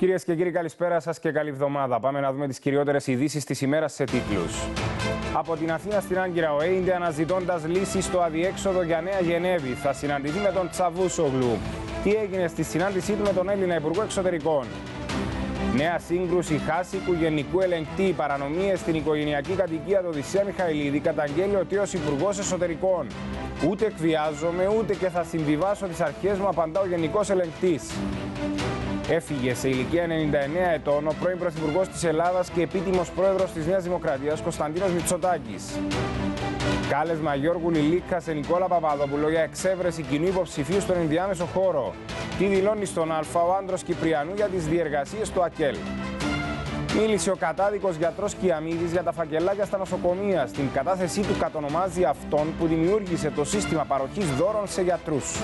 Κυρίες και κύριοι, καλησπέρα σας και καλή εβδομάδα. Πάμε να δούμε τις κυριότερες ειδήσεις της ημέρας σε τίτλους. Από την Αθήνα στην Άγκυρα, ο Έιντε αναζητώντας λύση στο αδιέξοδο για Νέα Γενέβη θα συναντηθεί με τον Τσαβούσογλου. Τι έγινε στη συνάντησή του με τον Έλληνα Υπουργό Εξωτερικών. Νέα σύγκρουση Χάσικου Γενικού Ελεγκτή, παρανομίες στην οικογενειακή κατοικία του Οδυσσέα Μιχαηλίδη, καταγγέλει ο τέος Υπουργός Εσωτερικών. Ούτε εκβιάζομαι, ούτε και θα συμβιβάσω τις αρχές μου, απαντά ο Γενικός Ελεγκτής. Έφυγε σε ηλικία 99 ετών ο πρώην Πρωθυπουργός της Ελλάδας και επίτιμος πρόεδρος της Νέας Δημοκρατίας Κωνσταντίνος Μητσοτάκης. Κάλεσμα Γιώργου Λιλίκα σε Νικόλα Παπαδόπουλο για εξέβρεση κοινού υποψηφίου στον ενδιάμεσο χώρο. Τι δηλώνει στον Α ο άντρος Κυπριανού για τις διεργασίες του ΑΚΕΛ. Μίλησε ο κατάδικος γιατρός Κιαμίδης για τα φακελάκια στα νοσοκομεία. Στην κατάθεσή του κατονομάζει αυτόν που δημιούργησε το σύστημα παροχής δώρων σε γιατρούς.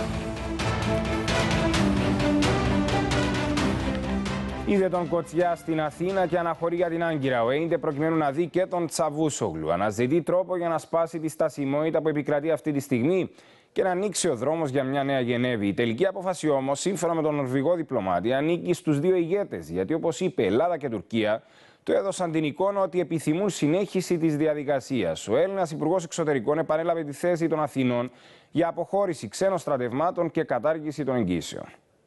Είδε τον Κοτσιά στην Αθήνα και αναχωρεί για την Άγκυρα. Ο Έιντε προκειμένου να δει και τον Τσαβούσογλου. Αναζητεί τρόπο για να σπάσει τη στασιμότητα που επικρατεί αυτή τη στιγμή και να ανοίξει ο δρόμος για μια Νέα Γενέβη. Η τελική απόφαση όμως, σύμφωνα με τον Νορβηγό διπλωμάτη, ανήκει στους δύο ηγέτες. Γιατί όπως είπε, Ελλάδα και Τουρκία του έδωσαν την εικόνα ότι επιθυμούν συνέχιση της διαδικασίας. Ο Έλληνας Υπουργός Εξωτερικών επανέλαβε τη θέση των Αθηνών για αποχώρηση ξένων στρατευμάτων και κατάργηση των εγγύσεων.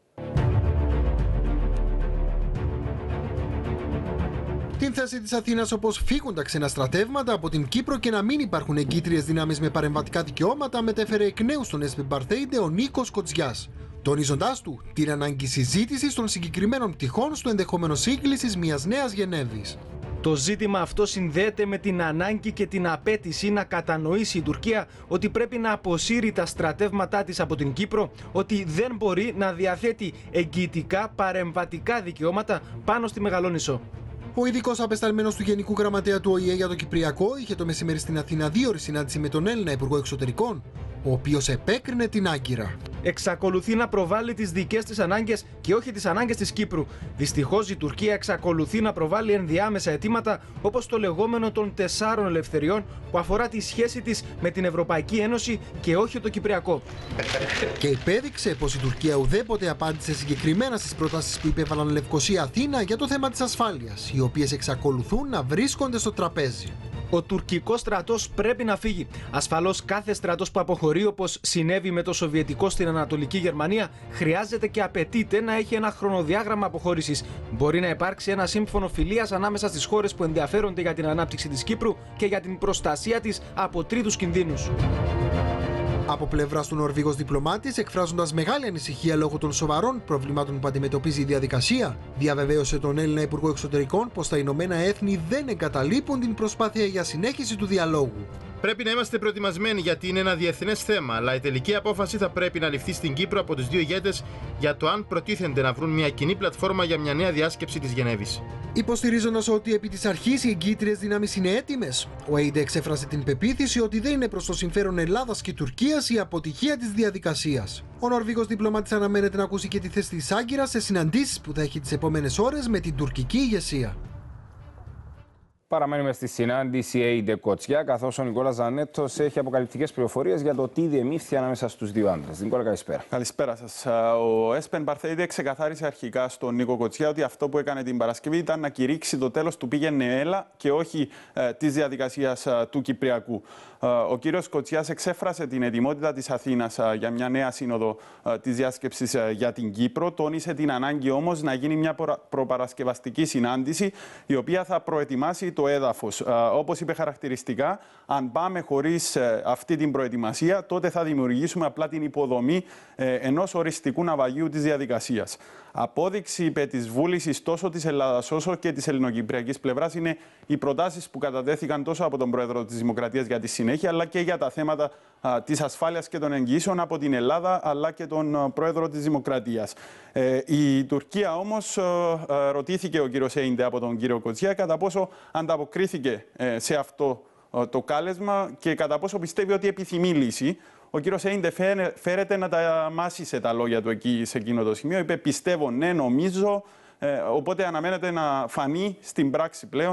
Την θέση της Αθήνας, όπως φύγουν τα ξένα στρατεύματα από την Κύπρο και να μην υπάρχουν εγκύτριες δυνάμεις με παρεμβατικά δικαιώματα, μετέφερε εκ νέου στον Έσπεν Μπαρθέιντε ο Νίκος Κοτσιάς, τονίζοντάς του την ανάγκη συζήτησης των συγκεκριμένων πτυχών στο ενδεχόμενο σύγκλησης μιας Νέας Γενέβης. Το ζήτημα αυτό συνδέεται με την ανάγκη και την απέτηση να κατανοήσει η Τουρκία ότι πρέπει να αποσύρει τα στρατεύματά της από την Κύπρο, ότι δεν μπορεί να διαθέτει εγγυητικά παρεμβατικά δικαιώματα πάνω στη Μεγαλόνισσο. Ο ειδικός απεσταλμένος του Γενικού Γραμματέα του ΟΗΕ για το Κυπριακό είχε το μεσημέρι στην Αθήνα 2ωρη συνάντηση με τον Έλληνα Υπουργό Εξωτερικών, ο οποίος επέκρινε την Άγκυρα. Εξακολουθεί να προβάλλει τις δικές της ανάγκες και όχι τις ανάγκες της Κύπρου. Δυστυχώς η Τουρκία εξακολουθεί να προβάλλει ενδιάμεσα αιτήματα όπως το λεγόμενο των 4 ελευθεριών που αφορά τη σχέση της με την Ευρωπαϊκή Ένωση και όχι το Κυπριακό. Και υπέδειξε πως η Τουρκία ουδέποτε απάντησε συγκεκριμένα στις προτάσεις που υπέβαλαν Λευκοσία Αθήνα για το θέμα της ασφάλειας, οι οποίες εξακολουθούν να βρίσκονται στο τραπέζι. Ο τουρκικός στρατός πρέπει να φύγει. Ασφαλώς κάθε στρατός που αποχωρεί, όπως συνέβη με το Σοβιετικό στην Ανατολική Γερμανία, χρειάζεται και απαιτείται να έχει ένα χρονοδιάγραμμα αποχώρησης. Μπορεί να υπάρξει ένα σύμφωνο φιλίας ανάμεσα στις χώρες που ενδιαφέρονται για την ανάπτυξη της Κύπρου και για την προστασία της από τρίτους κινδύνους. Από πλευράς του Νορβηγός διπλωμάτης, εκφράζοντας μεγάλη ανησυχία λόγω των σοβαρών προβλημάτων που αντιμετωπίζει η διαδικασία, διαβεβαίωσε τον Έλληνα Υπουργό Εξωτερικών πως τα Ηνωμένα Έθνη δεν εγκαταλείπουν την προσπάθεια για συνέχιση του διαλόγου. Πρέπει να είμαστε προετοιμασμένοι γιατί είναι ένα διεθνές θέμα, αλλά η τελική απόφαση θα πρέπει να ληφθεί στην Κύπρο από τους δύο ηγέτες για το αν προτίθενται να βρουν μια κοινή πλατφόρμα για μια νέα διάσκεψη της Γενέβης. Υποστηρίζοντας ότι επί της αρχής οι εγκύτριες δυνάμεις είναι έτοιμες, ο Έιντε εξέφρασε την πεποίθηση ότι δεν είναι προς το συμφέρον Ελλάδας και Τουρκίας η αποτυχία της διαδικασίας. Ο Νορβηγός διπλωμάτης αναμένεται να ακούσει και τη θέση της Άγκυρας σε συναντήσεις που θα έχει τις επόμενες ώρες με την τουρκική ηγεσία. Παραμένουμε στη συνάντηση Έιντε Κοτσιά, καθώς ο Νικόλας Ζανέτος έχει αποκαλυπτικές πληροφορίες για το τι διεμήφθη ανάμεσα στους δύο άντρες. Νικόλα, καλησπέρα. Καλησπέρα σας. Ο Έσπεν Μπαρθέιντε ξεκαθάρισε αρχικά στον Νίκο Κοτσιά ότι αυτό που έκανε την Παρασκευή ήταν να κηρύξει το τέλος του πήγαινε έλα και όχι της διαδικασίας του Κυπριακού. Ο κύριος Κοτσιάς εξέφρασε την ετοιμότητα της Αθήνας για μια νέα σύνοδο της διάσκεψης για την Κύπρο. Τόνισε την ανάγκη όμως να γίνει μια προπαρασκευαστική συνάντηση η οποία θα προετοιμάσει το έδαφος. Όπως είπε χαρακτηριστικά, αν πάμε χωρίς αυτή την προετοιμασία, τότε θα δημιουργήσουμε απλά την υποδομή ενός οριστικού ναυαγίου της διαδικασίας. Απόδειξη, είπε, της βούλησης τόσο της Ελλάδας όσο και της ελληνοκυπριακής πλευράς είναι οι προτάσεις που κατατέθηκαν τόσο από τον Πρόεδρο της Δημοκρατίας για τη συνέχεια, αλλά και για τα θέματα της ασφάλειας και των εγγυήσεων από την Ελλάδα, αλλά και τον Πρόεδρο της Δημοκρατίας. Η Τουρκία όμως, ρωτήθηκε ο κύριος Έιντε από τον κύριο Κοτσιά κατά πόσο ανταποκρίθηκε σε αυτό το κάλεσμα και κατά πόσο πιστεύει ότι επιθυμεί λύση. Ο κύριος Έιντε φέρεται να τα μάσησε τα λόγια του εκεί σε εκείνο το σημείο. Είπε πιστεύω, ναι, νομίζω, οπότε αναμένεται να φανεί στην πράξη πλέον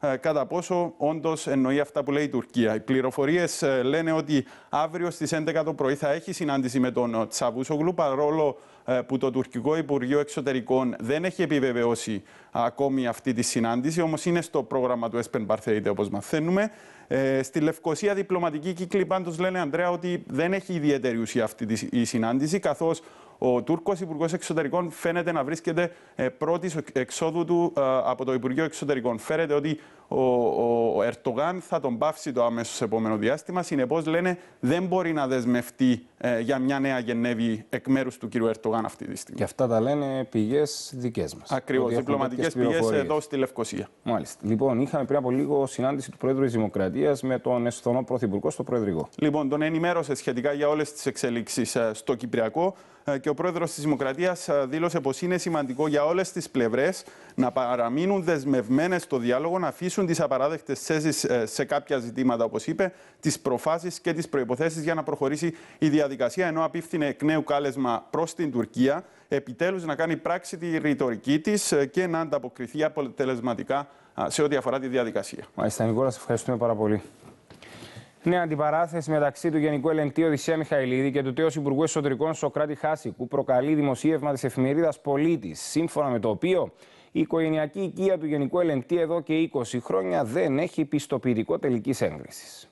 κατά πόσο όντως εννοεί αυτά που λέει η Τουρκία. Οι πληροφορίες λένε ότι αύριο στις 11 το πρωί θα έχει συνάντηση με τον Τσαβούσογλου, παρόλο που το τουρκικό Υπουργείο Εξωτερικών δεν έχει επιβεβαιώσει ακόμη αυτή τη συνάντηση, όμως είναι στο πρόγραμμα του Espen Barthélemy, όπως μαθαίνουμε. Στη Λευκοσία διπλωματικοί κύκλοι πάντως λένε, Ανδρέα, ότι δεν έχει ιδιαίτερη ουσία αυτή η συνάντηση, καθώς ο Τούρκος Υπουργός Εξωτερικών φαίνεται να βρίσκεται πρώτης εξόδου του από το Υπουργείο Εξωτερικών. Φαίνεται ότι ο Ερντογάν θα τον πάυσει το αμέσως επόμενο διάστημα. Συνεπώς, λένε, δεν μπορεί να δεσμευτεί για μια νέα Γενέβη εκ μέρους του κ. Ερντογάν αυτή τη στιγμή. Και αυτά τα λένε πηγές δικές μας. Ακριβώς, διπλωματικές πηγές εδώ στη Λευκοσία. Μάλιστα. Λοιπόν, είχαμε πριν από λίγο συνάντηση του Πρόεδρου της Δημοκρατίας με τον Εσθονό Πρωθυπουργό στο Προεδρικό. Λοιπόν, τον ενημέρωσε σχετικά για όλες τις εξελίξεις στο Κυπριακό και ο Πρόεδρος της Δημοκρατίας δήλωσε πως είναι σημαντικό για όλες τις πλευρές να παραμείνουν δεσμευμένες στο διάλογο, να αφήσουν τις απαράδεκτες θέσεις σε κάποια ζητήματα, όπως είπε, τις προφάσεις και τις προϋποθέσεις για να προχωρήσει η διαδικασία, ενώ απίφθινε εκ νέου κάλεσμα προς την Τουρκία επιτέλους να κάνει πράξη τη ρητορική της και να ανταποκριθεί αποτελεσματικά σε ό,τι αφορά τη διαδικασία. Μάλιστα, Νικόλα, σας ευχαριστούμε πάρα πολύ. Νέα αντιπαράθεση μεταξύ του Γενικού Ελεγκτή Οδυσσέα Μιχαηλίδη και του τέος Υπουργού Εσωτερικών Σωκράτη Χάσικου προκαλεί δημοσίευμα της εφημερίδας Πολίτης, σύμφωνα με το οποίο η οικογενειακή οικία του Γενικού Ελεγκτή εδώ και 20 χρόνια δεν έχει πιστοποιητικό τελικής έγκρισης.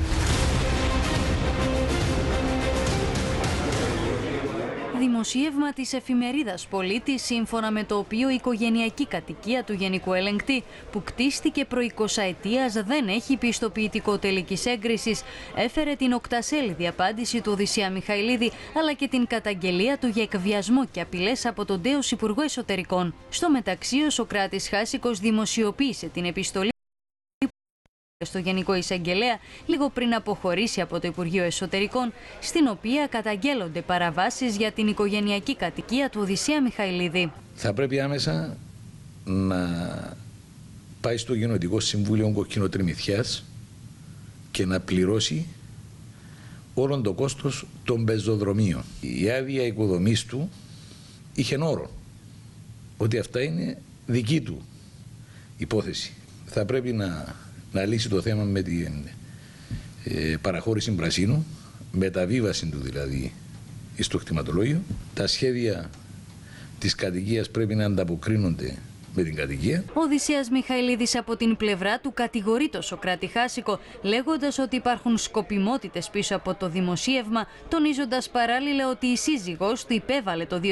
Δημοσίευμα της εφημερίδας Πολίτη, σύμφωνα με το οποίο η οικογενειακή κατοικία του Γενικού Ελεγκτή, που κτίστηκε προ 20 ετίας, δεν έχει πιστοποιητικό τελικής έγκρισης, έφερε την οκτασέλιδη απάντηση του Οδυσσέα Μιχαηλίδη, αλλά και την καταγγελία του για εκβιασμό και απειλές από τον τέος Υπουργό Εσωτερικών. Στο μεταξύ, ο Σωκράτης Χάσικος δημοσιοποίησε την επιστολή στο Γενικό Εισαγγελέα λίγο πριν αποχωρήσει από το Υπουργείο Εσωτερικών, στην οποία καταγγέλλονται παραβάσεις για την οικογενειακή κατοικία του Οδυσσέα Μιχαηλίδη. Θα πρέπει άμεσα να πάει στο Γενοτικό Συμβούλιο Κοκκινοτριμηθιάς και να πληρώσει όλον το κόστος των πεζοδρομίων. Η άδεια οικοδομής του είχε όρο ότι αυτά είναι δική του υπόθεση. Θα πρέπει να λύσει το θέμα με την παραχώρηση πρασίνου, μεταβίβαση του δηλαδή στο κτηματολόγιο. Τα σχέδια της κατοικίας πρέπει να ανταποκρίνονται με την κατοικία. Ο Οδυσσέας Μιχαηλίδης από την πλευρά του κατηγορεί το Σωκράτη Χάσικο, λέγοντας ότι υπάρχουν σκοπιμότητες πίσω από το δημοσίευμα, τονίζοντας παράλληλα ότι η σύζυγός του υπέβαλε το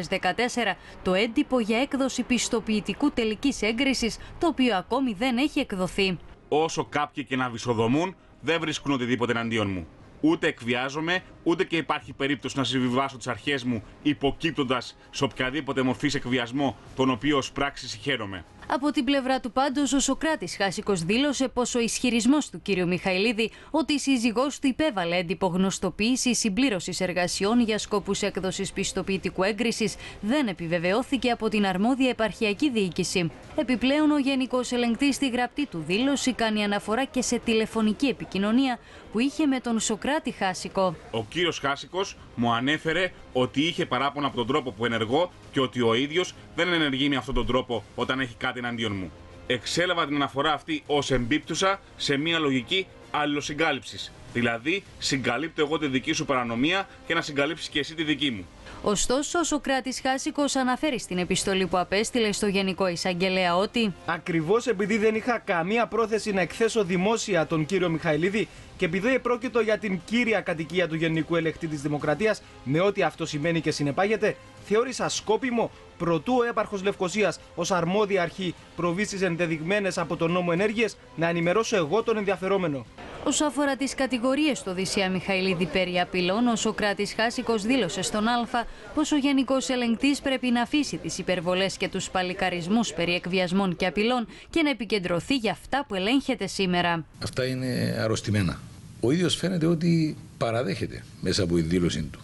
2014 το έντυπο για έκδοση πιστοποιητικού τελικής έγκρισης, το οποίο ακόμη δεν έχει εκδοθεί. Όσο κάποιοι και να βυσοδομούν, δεν βρίσκουν οτιδήποτε εναντίον μου. Ούτε εκβιάζομαι, ούτε και υπάρχει περίπτωση να συμβιβάσω τις αρχές μου υποκύπτοντας σε οποιαδήποτε μορφή εκβιασμό, τον οποίο ως πράξη συγχαίρομαι. Από την πλευρά του πάντως, ο Σωκράτης Χάσικος δήλωσε πως ο ισχυρισμός του κ. Μιχαηλίδη ότι η σύζυγός του υπέβαλε έντυπο γνωστοποίηση συμπλήρωσης εργασιών για σκόπους έκδοσης πιστοποιητικού έγκρισης δεν επιβεβαιώθηκε από την αρμόδια επαρχιακή διοίκηση. Επιπλέον, ο Γενικός Ελεγκτής στη γραπτή του δήλωση κάνει αναφορά και σε τηλεφωνική επικοινωνία που είχε με τον Σωκράτη Χάσικο. Ο κύριος Χάσικος μου ανέφερε ότι είχε παράπονα από τον τρόπο που ενεργώ και ότι ο ίδιος δεν ενεργεί με αυτόν τον τρόπο όταν έχει κάτι εναντίον μου. Εξέλαβα την αναφορά αυτή ως εμπίπτουσα σε μια λογική αλληλοσυγκάλυψης. Δηλαδή, συγκαλύπτω εγώ τη δική σου παρανομία και να συγκαλύψεις και εσύ τη δική μου. Ωστόσο, ο Σωκράτης Χάσικος αναφέρει στην επιστολή που απέστειλε στο Γενικό Εισαγγελέα ότι ακριβώς επειδή δεν είχα καμία πρόθεση να εκθέσω δημόσια τον κύριο Μιχαηλίδη και επειδή επρόκειτο για την κύρια κατοικία του Γενικού Ελεγκτή της Δημοκρατίας, με ό,τι αυτό σημαίνει και συνεπάγεται, θεώρησα σκόπιμο προτού ο έπαρχος Λευκοσίας ως αρμόδια αρχή προβεί στις ενδεδειγμένες από τον νόμο ενέργειες, να ενημερώσω εγώ τον ενδιαφερόμενο. Όσο αφορά τις κατηγορίες του Οδυσσέα Μιχαηλίδη περί απειλών, ο Σωκράτης Χάσικος δήλωσε στον Α πως ο Γενικός Ελεγκτής πρέπει να αφήσει τις υπερβολές και τους παλικαρισμούς περί εκβιασμών και απειλών και να επικεντρωθεί για αυτά που ελέγχεται σήμερα. Αυτά είναι αρρωστημένα. Ο ίδιος φαίνεται ότι παραδέχεται μέσα από τη δήλωσή του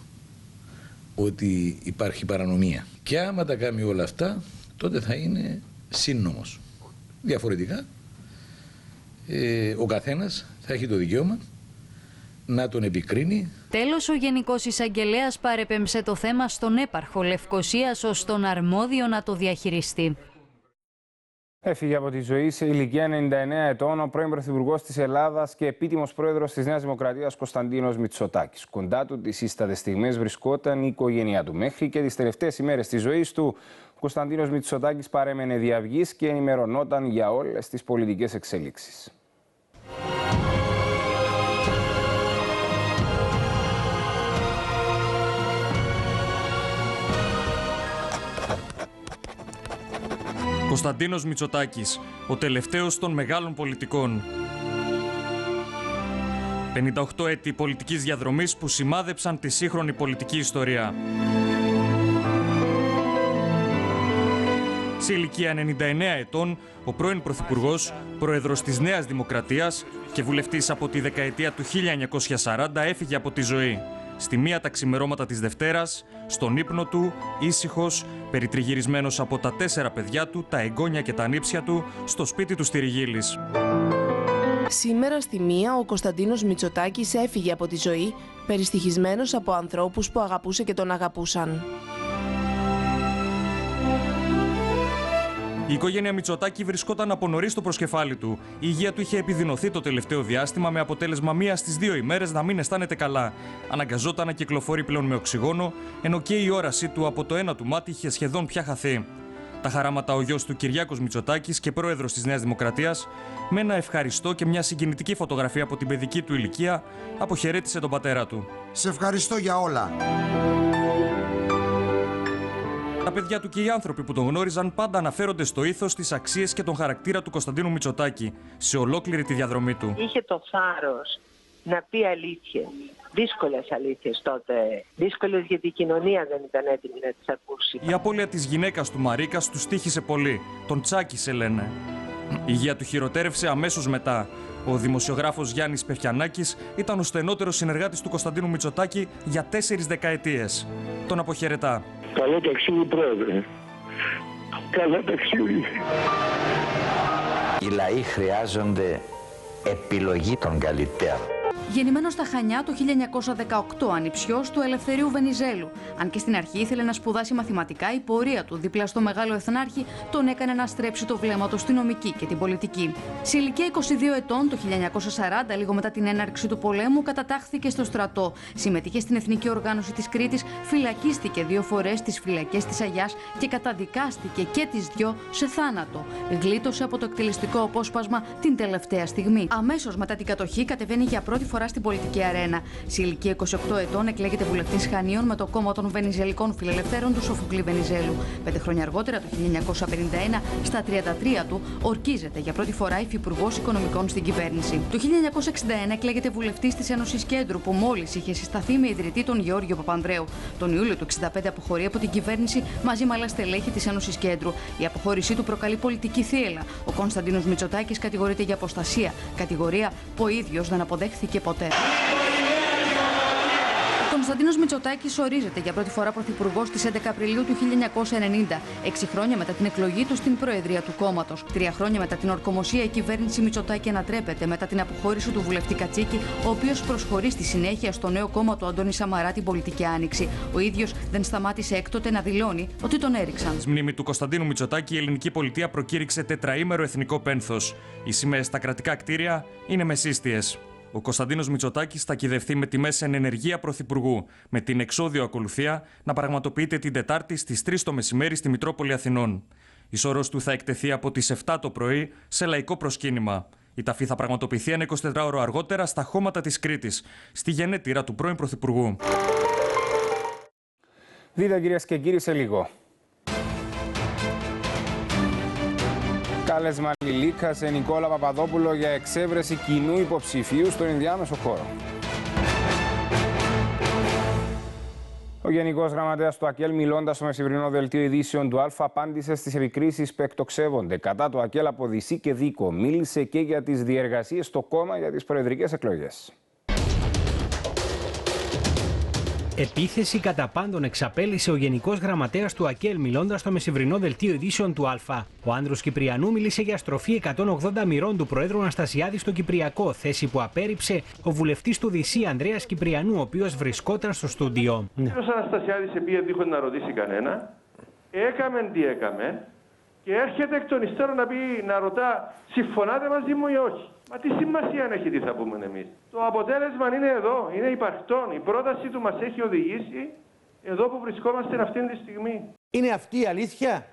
ότι υπάρχει παρανομία. Και άμα τα κάνει όλα αυτά, τότε θα είναι σύννομος. Διαφορετικά, ο καθένας θα έχει το δικαίωμα να τον επικρίνει. Τέλος, ο Γενικός Εισαγγελέας παρεπέμψε το θέμα στον έπαρχο Λευκοσίας ως τον αρμόδιο να το διαχειριστεί. Έφυγε από τη ζωή σε ηλικία 99 ετών ο πρώην Πρωθυπουργός της Ελλάδας και επίτιμος πρόεδρος της Νέας Δημοκρατίας Κωνσταντίνος Μητσοτάκης. Κοντά του τις ίστατες στιγμές βρισκόταν η οικογένειά του. Μέχρι και τις τελευταίες ημέρες της ζωής του, ο Κωνσταντίνος Μητσοτάκης παρέμενε διαυγής και ενημερωνόταν για όλες τις πολιτικές εξέλιξεις. Κωνσταντίνος Μητσοτάκης, ο τελευταίος των μεγάλων πολιτικών. 58 έτη πολιτικής διαδρομής που σημάδεψαν τη σύγχρονη πολιτική ιστορία. Σε ηλικία 99 ετών, ο πρώην Πρωθυπουργός, πρόεδρος της Νέας Δημοκρατίας και βουλευτής από τη δεκαετία του 1940 έφυγε από τη ζωή. Στη μία τα ξημερώματα της Δευτέρας, στον ύπνο του, ήσυχος, περιτριγυρισμένος από τα 4 παιδιά του, τα εγγόνια και τα νύψια του, στο σπίτι του στη Ριγίλης. Σήμερα στη μία ο Κωνσταντίνος Μητσοτάκης έφυγε από τη ζωή, περιστοιχισμένος από ανθρώπους που αγαπούσε και τον αγαπούσαν. Η οικογένεια Μητσοτάκη βρισκόταν από νωρίς στο προσκεφάλι του. Η υγεία του είχε επιδεινωθεί το τελευταίο διάστημα, με αποτέλεσμα μία στις 2 ημέρες να μην αισθάνεται καλά. Αναγκαζόταν να κυκλοφορεί πλέον με οξυγόνο, ενώ και η όρασή του από το ένα του μάτι είχε σχεδόν πια χαθεί. Τα χαράματα ο γιος του Κυριάκος Μητσοτάκης και πρόεδρος της Νέας Δημοκρατίας, με ένα ευχαριστώ και μια συγκινητική φωτογραφία από την παιδική του ηλικία, αποχαιρέτησε τον πατέρα του. Σε ευχαριστώ για όλα. Τα παιδιά του και οι άνθρωποι που τον γνώριζαν πάντα αναφέρονται στο ήθος, τις αξίες και τον χαρακτήρα του Κωνσταντίνου Μητσοτάκη σε ολόκληρη τη διαδρομή του. Είχε το θάρρος να πει αλήθειες. Δύσκολες αλήθειες τότε. Δύσκολες γιατί η κοινωνία δεν ήταν έτοιμη να τις ακούσει. Η απώλεια της γυναίκας του Μαρίκας του στοίχησε πολύ. Τον τσάκισε, λένε. Η υγεία του χειροτέρευσε αμέσως μετά. Ο δημοσιογράφος Γιάννης Πεφιανάκης ήταν ο στενότερος συνεργάτης του Κωνσταντίνου Μητσοτάκη για 4 δεκαετίες. Τον αποχαιρετά. Καλό ταξίδι, πρόεδρε. Καλό ταξίδι. Οι λαοί χρειάζονται επιλογή των καλλιτέχνων. Γεννημένος στα Χανιά το 1918, ανιψιός του Ελευθερίου Βενιζέλου. Αν και στην αρχή ήθελε να σπουδάσει μαθηματικά, η πορεία του δίπλα στο Μεγάλο Εθνάρχη τον έκανε να στρέψει το βλέμμα του στη νομική και την πολιτική. Σε ηλικία 22 ετών, το 1940, λίγο μετά την έναρξη του πολέμου, κατατάχθηκε στο στρατό. Συμμετείχε στην Εθνική Οργάνωση της Κρήτης, φυλακίστηκε 2 φορές στις φυλακές της Αγιάς και καταδικάστηκε και τις 2 σε θάνατο. Γλίτωσε από το εκτελεστικό απόσπασμα την τελευταία στιγμή. Αμέσως μετά την κατοχή κατεβαίνει για πρώτη φορά στην πολιτική αρένα. Σε ηλικία 28 ετών εκλέγεται βουλευτής Χανίων με το κόμμα των Βενιζελικών Φιλελευθέρων του Σοφοκλή Βενιζέλου. 5 χρόνια αργότερα, το 1951, στα 33 του, ορκίζεται για πρώτη φορά υφυπουργός οικονομικών στην κυβέρνηση. Το 1961 εκλέγεται βουλευτής της Ένωσης Κέντρου, που μόλις είχε συσταθεί με ιδρυτή τον Γεώργιο Παπανδρέου. Τον Ιούλιο του 1965 αποχωρεί από την κυβέρνηση μαζί με άλλα στελέχη της Ένωσης Κέντρου. Η αποχώρησή του προκαλεί πολιτική θύελλα. Ο Κωνσταντίνος Μητσοτάκης κατηγορείται για αποστασία, κατηγορία που ο ίδιος δεν αποδέχθηκε ποτέ. Ο Κωνσταντίνος Μητσοτάκης ορίζεται για πρώτη φορά πρωθυπουργός στις 11 Απριλίου του 1990, 6 χρόνια μετά την εκλογή του στην προεδρία του κόμματος. 3 χρόνια μετά την ορκομοσία, η κυβέρνηση Μητσοτάκη ανατρέπεται μετά την αποχώρηση του βουλευτή Κατσίκη, ο οποίος προσχωρεί στη συνέχεια στο νέο κόμμα του Αντώνη Σαμαρά, την Πολιτική Άνοιξη. Ο ίδιος δεν σταμάτησε έκτοτε να δηλώνει ότι τον έριξαν. Στη μνήμη του Κωνσταντίνου Μητσοτάκη, η ελληνική πολιτεία προκήρυξε τετραήμερο εθνικό πένθος. Οι σημαίες στα κρατικά κτίρια είναι μεσίστιες. Ο Κωνσταντίνος Μητσοτάκης θα κυδευθεί με τιμές εν ενεργεία πρωθυπουργού, με την εξώδιο ακολουθία να πραγματοποιείται την Τετάρτη στις 3 το μεσημέρι στη Μητρόπολη Αθηνών. Η σωρός του θα εκτεθεί από τις 7 το πρωί σε λαϊκό προσκύνημα. Η ταφή θα πραγματοποιηθεί ένα 24ωρο αργότερα στα χώματα της Κρήτης, στη γενέτειρα του πρώην πρωθυπουργού. Δείτε, κυρίες και κύριοι, σε λίγο. Κάλεσμα Λιλίκα σε Νικόλα Παπαδόπουλο για εξέβρεση κοινού υποψηφίου στον ενδιάμεσο χώρο. Ο Γενικός Γραμματέας του ΑΚΕΛ, μιλώντας στο μεσημβρινό δελτίο ειδήσεων του ΑΛΦΑ, απάντησε στις επικρίσεις που εκτοξεύονται κατά το ΑΚΕΛ από Δυσί και Δίκο. Μίλησε και για τις διεργασίες στο κόμμα για τις προεδρικές εκλογές. Επίθεση κατά πάντων εξαπέλυσε ο Γενικός Γραμματέας του ΑΚΕΛ, μιλώντας στο μεσημβρινό δελτίο ειδήσεων του ΑΛΦΑ. Ο Άνδρος Κυπριανού μίλησε για στροφή 180 μοιρών του Προέδρου Αναστασιάδη στο Κυπριακό, θέση που απέρριψε ο βουλευτής του Δυσί Ανδρέας Κυπριανού, ο οποίος βρισκόταν στο στούντιο. Ο κ. Αναστασιάδης επήγε δίχως να ρωτήσει κανένα, έκαμε τι έκαμε Και έρχεται εκ των υστέρων να ρωτά, συμφωνάτε μαζί μου ή όχι. Μα τι σημασία έχει τι θα πούμε εμείς. Το αποτέλεσμα είναι εδώ, είναι υπαρκτόν. Η πρόταση του μας έχει οδηγήσει εδώ που βρισκόμαστε αυτή τη στιγμή. Είναι αυτή η αλήθεια.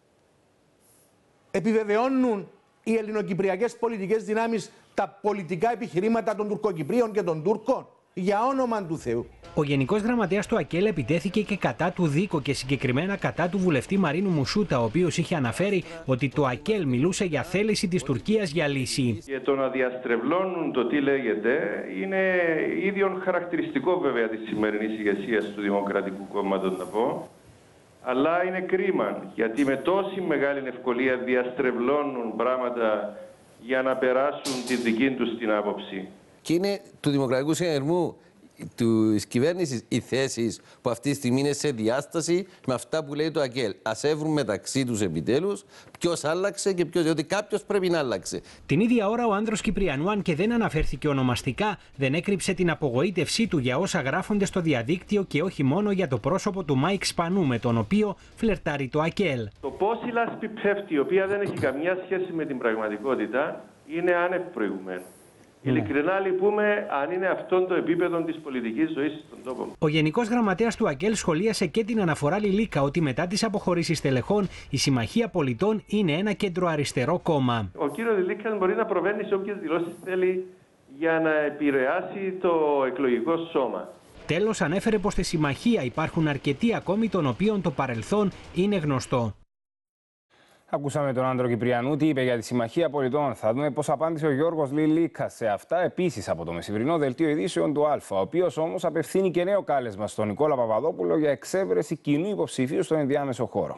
Επιβεβαιώνουν οι ελληνοκυπριακές πολιτικές δυνάμεις τα πολιτικά επιχειρήματα των Τουρκοκυπρίων και των Τούρκων. Για όνομα του Θεού. Ο Γενικός Γραμματέας του ΑΚΕΛ επιτέθηκε και κατά του Δίκο και συγκεκριμένα κατά του βουλευτή Μαρίνου Μουσούτα, ο οποίος είχε αναφέρει ότι το ΑΚΕΛ μιλούσε για θέληση της Τουρκίας για λύση. Και το να διαστρεβλώνουν το τι λέγεται είναι ίδιον χαρακτηριστικό βέβαια της σημερινής ηγεσίας του Δημοκρατικού Κόμματος, να πω. Αλλά είναι κρίμα, γιατί με τόση μεγάλη ευκολία διαστρεβλώνουν πράγματα για να περάσουν τη δική τους την άποψη. Και είναι του Δημοκρατικού Συνεργού της κυβέρνησης οι θέσεις που αυτή τη στιγμή είναι σε διάσταση με αυτά που λέει το ΑΚΕΛ. Ας έβρουν μεταξύ τους επιτέλους ποιος άλλαξε και ποιος, διότι κάποιος πρέπει να άλλαξε. Την ίδια ώρα ο άνδρος Κυπριανού, αν και δεν αναφέρθηκε ονομαστικά, δεν έκρυψε την απογοήτευσή του για όσα γράφονται στο διαδίκτυο και όχι μόνο για το πρόσωπο του Μάικ Σπανού, με τον οποίο φλερτάρει το ΑΚΕΛ. Το πώς η λάσπη πέφτει, η οποία δεν έχει καμιά σχέση με την πραγματικότητα, είναι άνευ προηγουμένου. Ειλικρινά λυπούμε αν είναι αυτό το επίπεδο της πολιτικής ζωής στον τόπο. Ο Γενικός Γραμματέας του ΑΚΕΛ σχολίασε και την αναφορά Λιλίκα ότι μετά τις αποχωρήσεις τελεχών η Συμμαχία Πολιτών είναι ένα κεντροαριστερό κόμμα. Ο κύριος Λιλίκα μπορεί να προβαίνει σε όποιες δηλώσεις θέλει για να επηρεάσει το εκλογικό σώμα. Τέλος, ανέφερε πως στη Συμμαχία υπάρχουν αρκετοί ακόμη των οποίων το παρελθόν είναι γνωστό. Ακούσαμε τον Άντρο Κυπριανού τι είπε για τη Συμμαχία Πολιτών. Θα δούμε πώς απάντησε ο Γιώργος Λιλίκας σε αυτά, επίσης από το μεσημβρινό δελτίο ειδήσεων του Α, ο οποίος όμως απευθύνει και νέο κάλεσμα στον Νικόλα Παπαδόπουλο για εξέβρεση κοινού υποψηφίου στον ενδιάμεσο χώρο.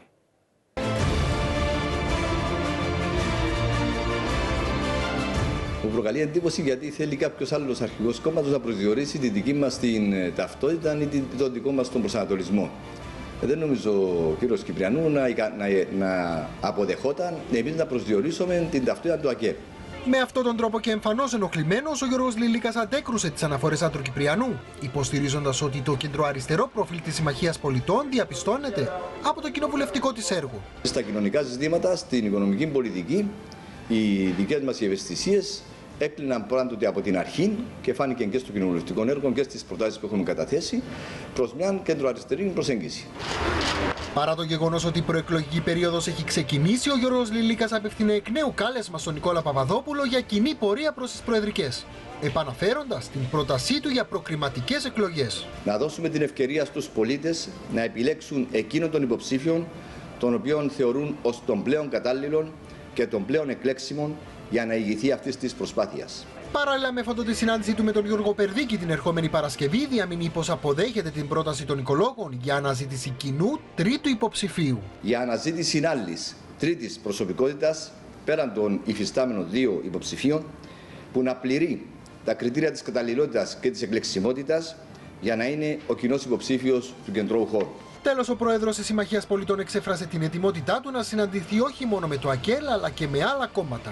Μου προκαλεί εντύπωση γιατί θέλει κάποιος άλλος αρχηγός κόμματος να προσδιορίσει τη δική μας την ταυτότητα ή τον δικό μας τον προσανατολισμό. Δεν νομίζω ο κύριος Κυπριανού να αποδεχόταν εμείς να προσδιορίσουμε την ταυτότητα του ΑΚΕΛ. Με αυτόν τον τρόπο και εμφανώς ενοχλημένος, ο Γιώργος Λιλίκας αντέκρουσε τις αναφορές Άντρου Κυπριανού, υποστηρίζοντας ότι το κεντροαριστερό προφίλ της Συμμαχίας Πολιτών διαπιστώνεται από το κοινοβουλευτικό της έργο. Στα κοινωνικά ζητήματα, στην οικονομική πολιτική, οι δικές μας ευαισθησίες έκλειναν πάντοτε από την αρχή και φάνηκε και στο κοινοβουλευτικό έργο και στις προτάσεις που έχουμε καταθέσει προς μια κεντροαριστερή προσέγγιση. Παρά το γεγονός ότι η προεκλογική περίοδος έχει ξεκινήσει, ο Γιώργος Λιλίκας απευθύνει εκ νέου κάλεσμα στον Νικόλα Παπαδόπουλο για κοινή πορεία προς τις προεδρικές, επαναφέροντας την πρότασή του για προκριματικές εκλογές. Να δώσουμε την ευκαιρία στους πολίτες να επιλέξουν εκείνον των υποψήφιων, τον οποίον θεωρούν ως τον πλέον κατάλληλον και τον πλέον εκλέξιμον για να ηγηθεί αυτής της προσπάθειας. Παράλληλα με αυτό τη συνάντησή του με τον Γιώργο Περδίκη την ερχόμενη Παρασκευή, διαμηνεί πως αποδέχεται την πρόταση των οικολόγων για αναζήτηση κοινού τρίτου υποψηφίου. Για αναζήτηση άλλης τρίτης προσωπικότητας, πέραν των υφιστάμενων δύο υποψηφίων, που να πληρεί τα κριτήρια της καταλληλότητας και της εκλεξιμότητας για να είναι ο κοινός υποψήφιος του κεντρώου χώρου. Τέλος, ο πρόεδρος της Συμμαχίας Πολιτών εξέφρασε την ετοιμότητά του να συναντηθεί όχι μόνο με το ΑΚΕΛ αλλά και με άλλα κόμματα.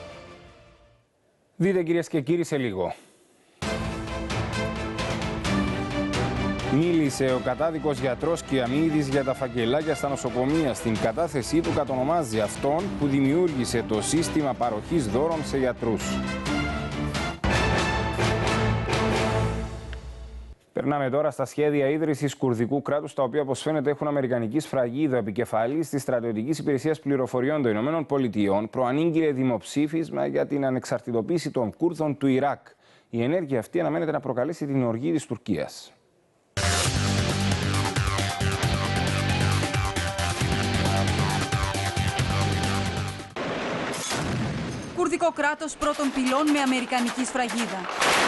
Δείτε κυρίες και κύριοι σε λίγο. Μίλησε ο κατάδικος γιατρός Κιαμίδης για τα φακελάκια στα νοσοκομεία. Στην κατάθεσή του κατονομάζει αυτόν που δημιούργησε το σύστημα παροχής δώρων σε γιατρούς. Περνάμε τώρα στα σχέδια ίδρυσης κουρδικού κράτους, τα οποία, όπως φαίνεται, έχουν αμερικανική σφραγίδα. Επικεφαλής της Στρατιωτικής Υπηρεσίας Πληροφοριών των Ηνωμένων Πολιτειών προανήγγειλε δημοψήφισμα για την ανεξαρτητοποίηση των Κούρδων του Ιράκ. Η ενέργεια αυτή αναμένεται να προκαλέσει την οργή της Τουρκίας. Κουρδικό κράτος πρώτων πυλών με αμερικανική σφραγίδα.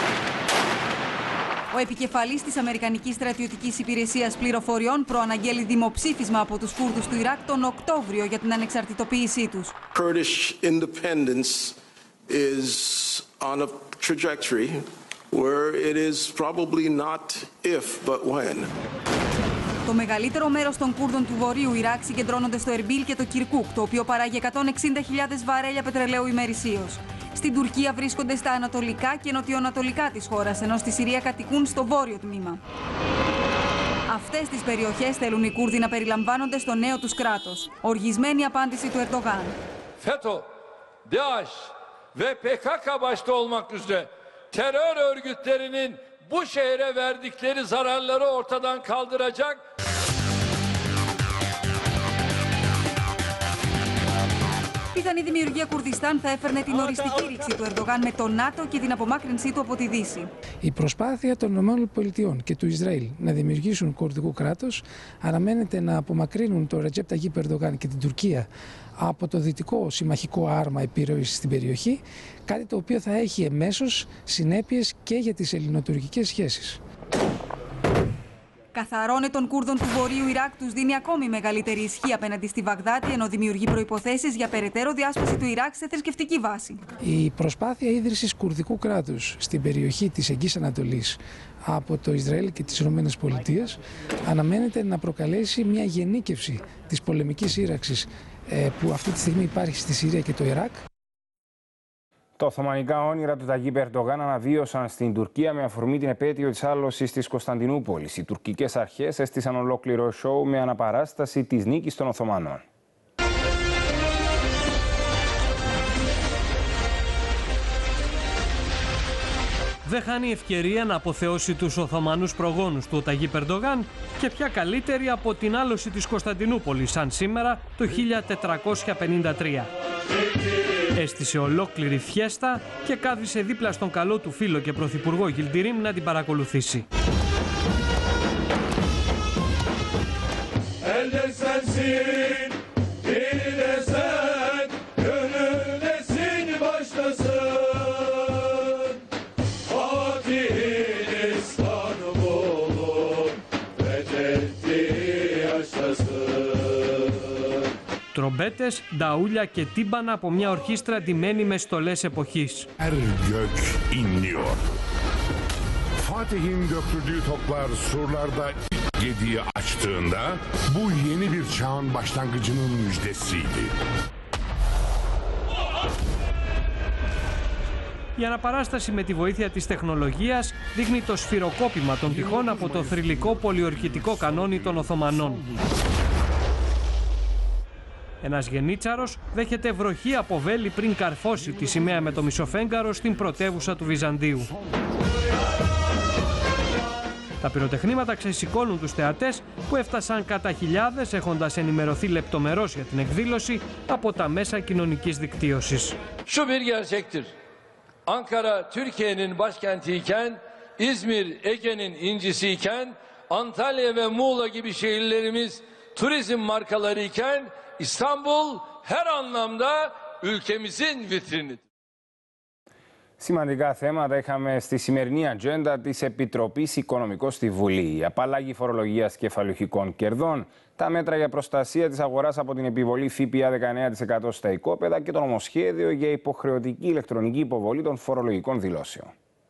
Ο επικεφαλής της Αμερικανικής Στρατιωτικής Υπηρεσίας Πληροφοριών προαναγγέλει δημοψήφισμα από τους Κούρδους του Ιράκ τον Οκτώβριο για την ανεξαρτητοποίησή τους. Kurdish independence is on a trajectory where it is probably not if but when. Το μεγαλύτερο μέρος των Κούρδων του Βορείου Ιράκ συγκεντρώνονται στο Ερμπίλ και το Κιρκούκ, το οποίο παράγει 160.000 βαρέλια πετρελαίου ημερησίως. Στην Τουρκία βρίσκονται στα ανατολικά και νοτιοανατολικά της χώρας, ενώ στη Συρία κατοικούν στο βόρειο τμήμα. αυτές τις περιοχές θέλουν οι Κούρδοι να περιλαμβάνονται στο νέο τους κράτος. Οργισμένη απάντηση του Ερντογάν. FETÖ, DAEŞ ve PKK başta olmak üzere terör örgütlerinin bu şehre verdikleri zararları ortadan kaldıracak. Πιθανή δημιουργία Κουρδιστάν θα έφερνε την οριστική ρήξη του Ερντογάν με το ΝΑΤΟ και την απομάκρυνσή του από τη Δύση. Η προσπάθεια των ΗΠΑ και του Ισραήλ να δημιουργήσουν κουρδικό κράτος αναμένεται να απομακρύνουν τον Ρετζέπ Ταγίπ Ερντογάν και την Τουρκία από το δυτικό συμμαχικό άρμα επιρροής στην περιοχή, κάτι το οποίο θα έχει εμέσως συνέπειες και για τις ελληνοτουρκικές σχέσεις. Καθαρώνε των Κούρδων του Βορείου Ιράκ τους δίνει ακόμη μεγαλύτερη ισχύ απέναντι στη Βαγδάτη, ενώ δημιουργεί προϋποθέσεις για περαιτέρω διάσπαση του Ιράκ σε θρησκευτική βάση. Η προσπάθεια ίδρυσης κουρδικού κράτους στην περιοχή της Εγγύης Ανατολής από το Ισραήλ και τις Ηνωμένες Πολιτείες αναμένεται να προκαλέσει μια γενίκευση της πολεμικής σύραξης που αυτή τη στιγμή υπάρχει στη Συρία και το Ιράκ. Τα οθωμανικά όνειρα του Ταγίπ Ερντογάν αναβίωσαν στην Τουρκία με αφορμή την επέτειο της άλωσης της Κωνσταντινούπολης. Οι τουρκικές αρχές έστησαν ολόκληρο σοου με αναπαράσταση της νίκης των Οθωμανών. Δεν χάνει ευκαιρία να αποθεώσει τους Οθωμανούς προγόνους του Ταγίπ Ερντογάν και πια καλύτερη από την άλωση της Κωνσταντινούπολης σαν σήμερα το 1453. Έστησε ολόκληρη φιέστα και κάθισε δίπλα στον καλό του φίλο και πρωθυπουργό Γιλντιρίμ να την παρακολουθήσει. Τρομπέτες, νταούλια και τύμπανα από μια ορχήστρα ντυμένη με στολές εποχής. Gök inliyor. Fatih'in döktürdüğü toplar surlarda gediği açtığında bu yeni bir çağın başlangıcının müjdesiydi. Η αναπαράσταση με τη βοήθεια της τεχνολογίας δείχνει το σφυροκόπημα των τυχών από το θρυλικό πολιορκητικό κανόνι των Οθωμανών. Ένας γενίτσαρος δέχεται βροχή από βέλη πριν καρφώσει τη σημαία με το μισοφέγγαρο στην πρωτεύουσα του Βυζαντίου. Τα πυροτεχνήματα ξεσηκώνουν τους θεατές που έφτασαν κατά χιλιάδες έχοντας ενημερωθεί λεπτομερώς για την εκδήλωση από τα μέσα κοινωνικής δικτύωσης. Şu bir gerçektir. Ankara Türkiye'nin başkentiyken, İzmir Ege'nin incisiyken, Antalya ve Muğla gibi şehirlerimiz turizm markalarıyken, İstanbul her anlamda ülkemizin vitrinidir. Σημαντικά θέματα είχαμε στη σημερινή ατζέντα της Επιτροπής Οικονομικών στη Βουλή. Η απαλλαγή φορολογίας κεφαλουχικών κερδών, τα μέτρα για προστασία της αγοράς από την επιβολή ΦΠΑ 19% στα οικόπεδα και το νομοσχέδιο για υποχρεωτική ηλεκτρονική υποβολή των φορολογικών δηλώσεων.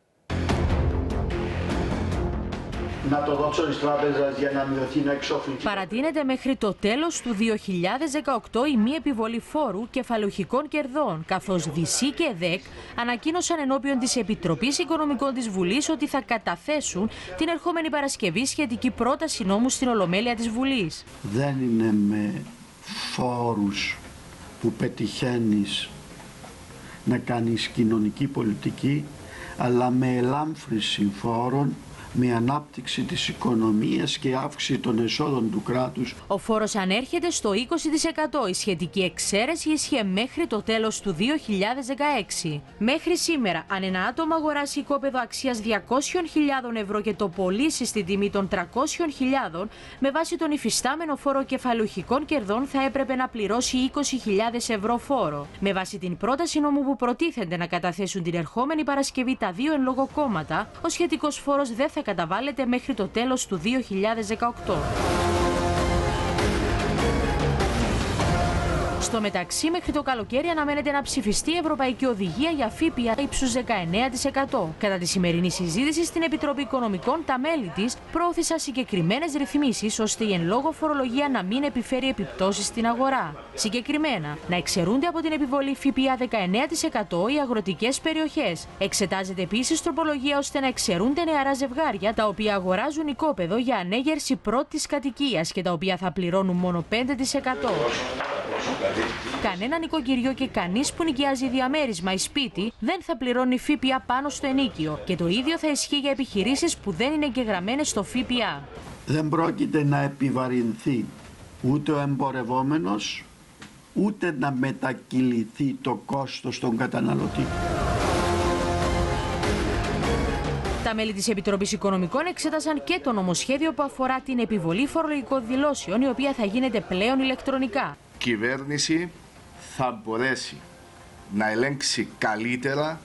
Να το δώσω στις τράπεζες για να μειωθεί να εξόφληση. Παρατείνεται μέχρι το τέλος του 2018 η μη επιβολή φόρου κεφαλουχικών κερδών, καθώς ΔΥΣΥ και ΕΔΕΚ ανακοίνωσαν ενώπιον της Επιτροπής Οικονομικών της Βουλής ότι θα καταθέσουν την ερχόμενη Παρασκευή σχετική πρόταση νόμου στην Ολομέλεια της Βουλής. Δεν είναι με φόρους που πετυχαίνεις να κάνεις κοινωνική πολιτική, αλλά με ελάμφρυνση φόρων, με ανάπτυξη της οικονομίας και αύξηση των εσόδων του κράτους. Ο φόρος ανέρχεται στο 20%. Η σχετική εξαίρεση ίσχυε μέχρι το τέλος του 2016. Μέχρι σήμερα, αν ένα άτομο αγοράσει οικόπεδο αξίας 200.000 ευρώ και το πωλήσει στην τιμή των 300.000, με βάση τον υφιστάμενο φόρο κεφαλουχικών κερδών θα έπρεπε να πληρώσει 20.000 ευρώ φόρο. Με βάση την πρόταση νόμου που προτίθενται να καταθέσουν την ερχόμενη Παρασκευή τα δύο εν λόγω κόμματα, ο σχετικός φόρος δεν θα καταβάλλεται μέχρι το τέλος του 2018. Στο μεταξύ, μέχρι το καλοκαίρι αναμένεται να ψηφιστεί η Ευρωπαϊκή Οδηγία για ΦΠΑ ύψους 19%. Κατά τη σημερινή συζήτηση στην Επιτροπή Οικονομικών, τα μέλη της προώθησαν συγκεκριμένες ρυθμίσεις ώστε η εν λόγω φορολογία να μην επιφέρει επιπτώσεις στην αγορά. Συγκεκριμένα, να εξαιρούνται από την επιβολή ΦΠΑ 19% οι αγροτικές περιοχές. Εξετάζεται επίσης τροπολογία ώστε να εξαιρούνται νεαρά ζευγάρια τα οποία αγοράζουν οικόπεδο για ανέγερση πρώτης κατοικίας και τα οποία θα πληρώνουν μόνο 5%. Κανένα νοικοκυριό και κανείς που νοικιάζει διαμέρισμα ή σπίτι δεν θα πληρώνει ΦΠΑ πάνω στο ενίκιο και το ίδιο θα ισχύει για επιχειρήσεις που δεν είναι εγγεγραμμένες στο ΦΠΑ. Δεν πρόκειται να επιβαρυνθεί ούτε ο εμπορευόμενος, ούτε να μετακυληθεί το κόστος στον καταναλωτή. Τα μέλη της Επιτροπής Οικονομικών εξέτασαν και το νομοσχέδιο που αφορά την επιβολή φορολογικών δηλώσεων, η οποία θα γίνεται πλέον ηλεκτρονικά. Η κυβέρνηση θα μπορέσει να ελέγξει καλύτερα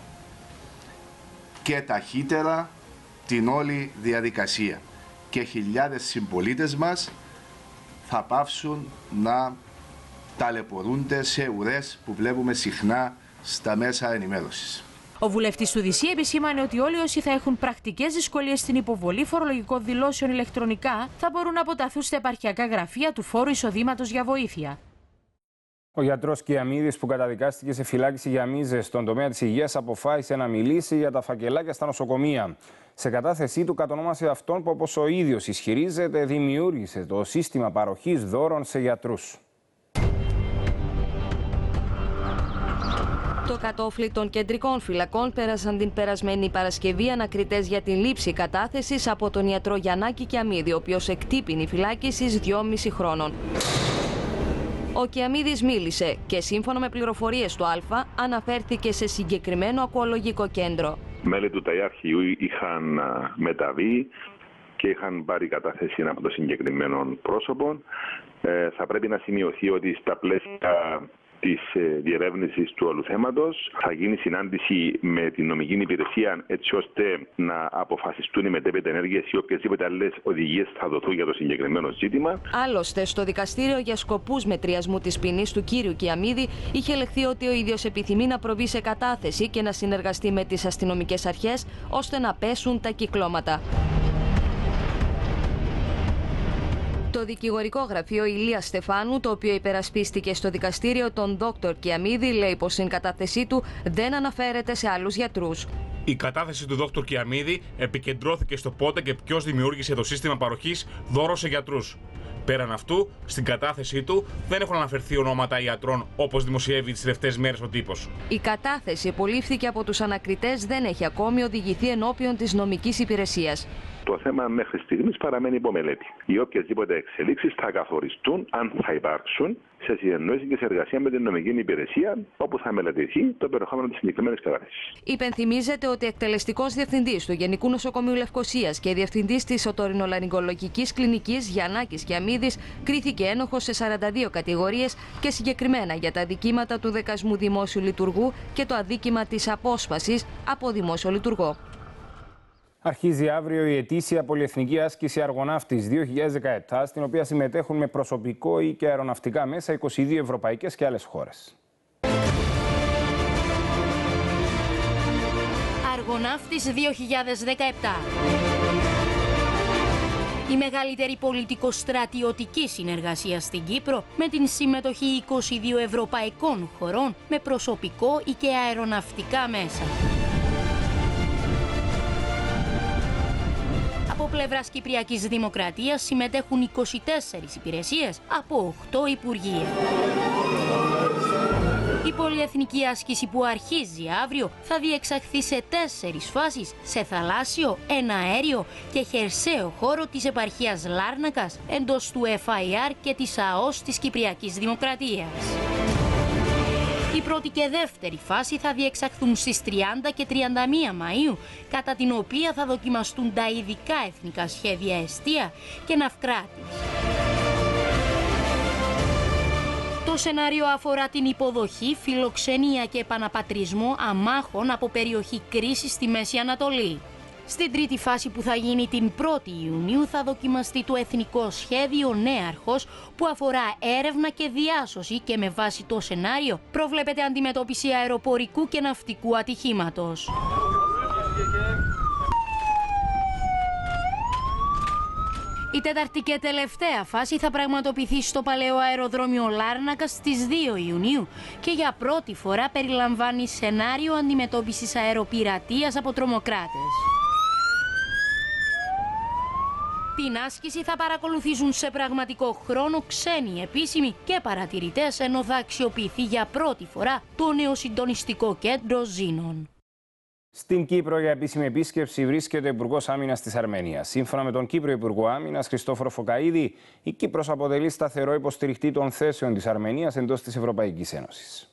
και ταχύτερα την όλη διαδικασία και χιλιάδες συμπολίτες μας θα πάψουν να ταλαιπωρούνται σε ουρές που βλέπουμε συχνά στα μέσα ενημέρωσης. Ο βουλευτής του ΔΥΣΥ επισήμανε ότι όλοι όσοι θα έχουν πρακτικές δυσκολίες στην υποβολή φορολογικών δηλώσεων ηλεκτρονικά θα μπορούν να αποταθούν στα επαρχιακά γραφεία του φόρου εισοδήματος για βοήθεια. Ο γιατρός Κιαμίδης, που καταδικάστηκε σε φυλάκιση για μίζες στον τομέα της υγείας, αποφάσισε να μιλήσει για τα φακελάκια στα νοσοκομεία. Σε κατάθεσή του κατονόμασε αυτόν που, όπως ο ίδιος ισχυρίζεται, δημιούργησε το σύστημα παροχής δώρων σε γιατρούς. Το κατόφλι των κεντρικών φυλακών πέρασαν την περασμένη Παρασκευή ανακριτές για την λήψη κατάθεσης από τον ιατρό Γιαννάκη Κιαμίδη, ο οποίος εκτύπηνη φυλάκισης 2,5 χρόνων. Ο Κιαμίδης μίλησε και σύμφωνα με πληροφορίες του Α, αναφέρθηκε σε συγκεκριμένο ακουολογικό κέντρο. Μέλη του Ταϊάρχιου είχαν μεταβεί και είχαν πάρει κατάθεση από το συγκεκριμένο πρόσωπο. Θα πρέπει να σημειωθεί ότι στα πλαίσια της διερεύνησης του όλου θέματος θα γίνει συνάντηση με την νομική υπηρεσία έτσι ώστε να αποφασιστούν οι μετέπειτα ενέργειες ή οποιασδήποτε άλλες οδηγίες θα δοθούν για το συγκεκριμένο ζήτημα. Άλλωστε, στο δικαστήριο για σκοπούς μετριασμού της ποινής του κύριου Κιαμίδη είχε λεχθεί ότι ο ίδιος επιθυμεί να προβεί σε κατάθεση και να συνεργαστεί με τις αστυνομικές αρχές ώστε να πέσουν τα κυκλώματα. Το δικηγορικό γραφείο Ηλίας Στεφάνου, το οποίο υπερασπίστηκε στο δικαστήριο τον Δόκτωρ Κιαμίδη, λέει πως στην κατάθεσή του δεν αναφέρεται σε άλλους γιατρούς. Η κατάθεση του Δόκτωρ Κιαμίδη επικεντρώθηκε στο πότε και ποιος δημιούργησε το σύστημα παροχής δώρο σε γιατρούς. Πέραν αυτού, στην κατάθεσή του δεν έχουν αναφερθεί ονόματα ιατρών όπως δημοσιεύει τις τελευταίες μέρες ο τύπος. Η κατάθεση υπολήφθηκε από τους ανακριτές, δεν έχει ακόμη οδηγηθεί ενώπιον της νομικής υπηρεσίας. Το θέμα μέχρι στιγμής παραμένει υπομελέτη. Οι οποιασδήποτε εξελίξεις θα καθοριστούν, αν θα υπάρξουν, σε συνεννόηση και σε εργασία με την νομική υπηρεσία, όπου θα μελετηθεί το περιεχόμενο της συγκεκριμένης κατάθεσης. Υπενθυμίζεται ότι εκτελεστικός διευθυντής του Γενικού Νοσοκομείου Λευκωσίας και διευθυντής της Οτορινολαρυγκολογικής Κλινικής Γιαννάκης Κιαμίδης κρίθηκε ένοχος σε 42 κατηγορίες και συγκεκριμένα για τα αδικήματα του δεκασμού δημόσιου λειτουργού και το αδίκημα της απόσπασης από δημόσιο λειτουργό. Αρχίζει αύριο η ετήσια πολυεθνική άσκηση Αργοναύτης 2017, στην οποία συμμετέχουν με προσωπικό ή και αεροναυτικά μέσα 22 ευρωπαϊκές και άλλες χώρες. Αργοναύτης 2017. Η μεγαλύτερη πολιτικο-στρατιωτική συνεργασία στην Κύπρο με την συμμετοχή 22 ευρωπαϊκών χωρών με προσωπικό ή και αεροναυτικά μέσα. Από πλευράς Κυπριακής Δημοκρατίας συμμετέχουν 24 υπηρεσίες από 8 υπουργεία. Η πολυεθνική άσκηση που αρχίζει αύριο θα διεξαχθεί σε 4 φάσεις, σε θαλάσσιο, εναέριο και χερσαίο χώρο της επαρχίας Λάρνακας, εντός του FIR και της ΑΟΣ της Κυπριακής Δημοκρατίας. Η πρώτη και δεύτερη φάση θα διεξαχθούν στις 30 και 31 Μαΐου, κατά την οποία θα δοκιμαστούν τα ειδικά εθνικά σχέδια εστία και ναυκράτης. Το σενάριο αφορά την υποδοχή, φιλοξενία και επαναπατρισμό αμάχων από περιοχή κρίσης στη Μέση Ανατολή. Στην τρίτη φάση που θα γίνει την 1η Ιουνίου θα δοκιμαστεί το Εθνικό Σχέδιο Νέαρχος που αφορά έρευνα και διάσωση και με βάση το σενάριο προβλέπεται αντιμετώπιση αεροπορικού και ναυτικού ατυχήματος. Η τέταρτη και τελευταία φάση θα πραγματοποιηθεί στο παλαιό αεροδρόμιο Λάρνακα στις 2 Ιουνίου και για πρώτη φορά περιλαμβάνει σενάριο αντιμετώπισης αεροπειρατείας από τρομοκράτες. Την άσκηση θα παρακολουθήσουν σε πραγματικό χρόνο ξένοι επίσημοι και παρατηρητές, ενώ θα αξιοποιηθεί για πρώτη φορά το νέο συντονιστικό κέντρο Ζήνων. Στην Κύπρο για επίσημη επίσκεψη βρίσκεται ο Υπουργός Άμυνας της Αρμενίας. Σύμφωνα με τον Κύπριο Υπουργό Άμυνας, Χριστόφορο Φωκαΐδη, η Κύπρος αποτελεί σταθερό υποστηρικτή των θέσεων της Αρμενίας εντός της Ευρωπαϊκής Ένωσης.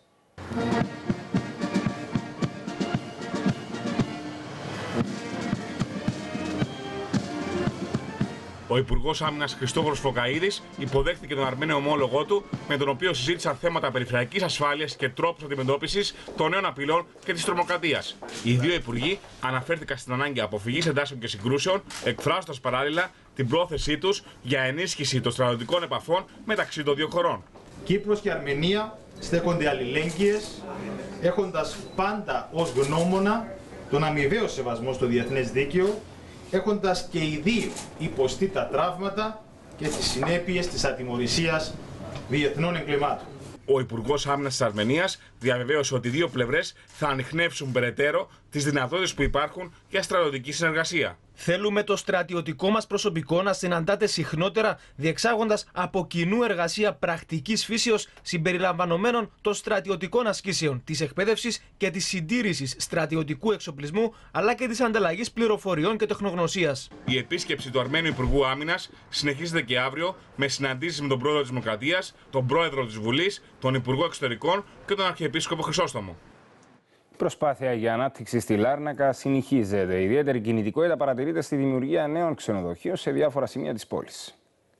Ο Υπουργός Άμυνας Χριστόφορος Φωκαΐδης υποδέχτηκε τον Αρμένιο ομόλογό του, με τον οποίο συζήτησαν θέματα περιφερειακής ασφάλειας και τρόπους αντιμετώπισης των νέων απειλών και της τρομοκρατίας. Οι δύο υπουργοί αναφέρθηκαν στην ανάγκη αποφυγής εντάσεων και συγκρούσεων, εκφράζοντας παράλληλα την πρόθεσή τους για ενίσχυση των στρατιωτικών επαφών μεταξύ των δύο χωρών. Κύπρος και Αρμενία στέκονται αλληλέγγυες, έχοντας πάντα ως γνώμονα τον αμοιβαίο σεβασμό στο διεθνές δίκαιο, έχοντας και οι δύο υποστεί τα τραύματα και τις συνέπειες της ατιμωρησίας διεθνών εγκλημάτων. Ο Υπουργός Άμυνας της Αρμενίας διαβεβαίωσε ότι οι δύο πλευρές θα ανιχνεύσουν περαιτέρω τις δυνατότητες που υπάρχουν για στρατιωτική συνεργασία. Θέλουμε το στρατιωτικό μας προσωπικό να συναντάται συχνότερα, διεξάγοντας από κοινού εργασία πρακτικής φύσεως συμπεριλαμβανομένων των στρατιωτικών ασκήσεων, της εκπαίδευσης και της συντήρησης στρατιωτικού εξοπλισμού, αλλά και της ανταλλαγής πληροφοριών και τεχνογνωσίας. Η επίσκεψη του Αρμένιου Υπουργού Άμυνας συνεχίζεται και αύριο με συναντήσεις με τον Πρόεδρο της Δημοκρατίας, τον Πρόεδρο της Βουλής, τον Υπουργό Εξωτερικών και τον Αρχιεπίσκοπο Χρυσόστομο. Η προσπάθεια για ανάπτυξη στη Λάρνακα συνεχίζεται. Ιδιαίτερη κινητικότητα παρατηρείται στη δημιουργία νέων ξενοδοχείων σε διάφορα σημεία της πόλης.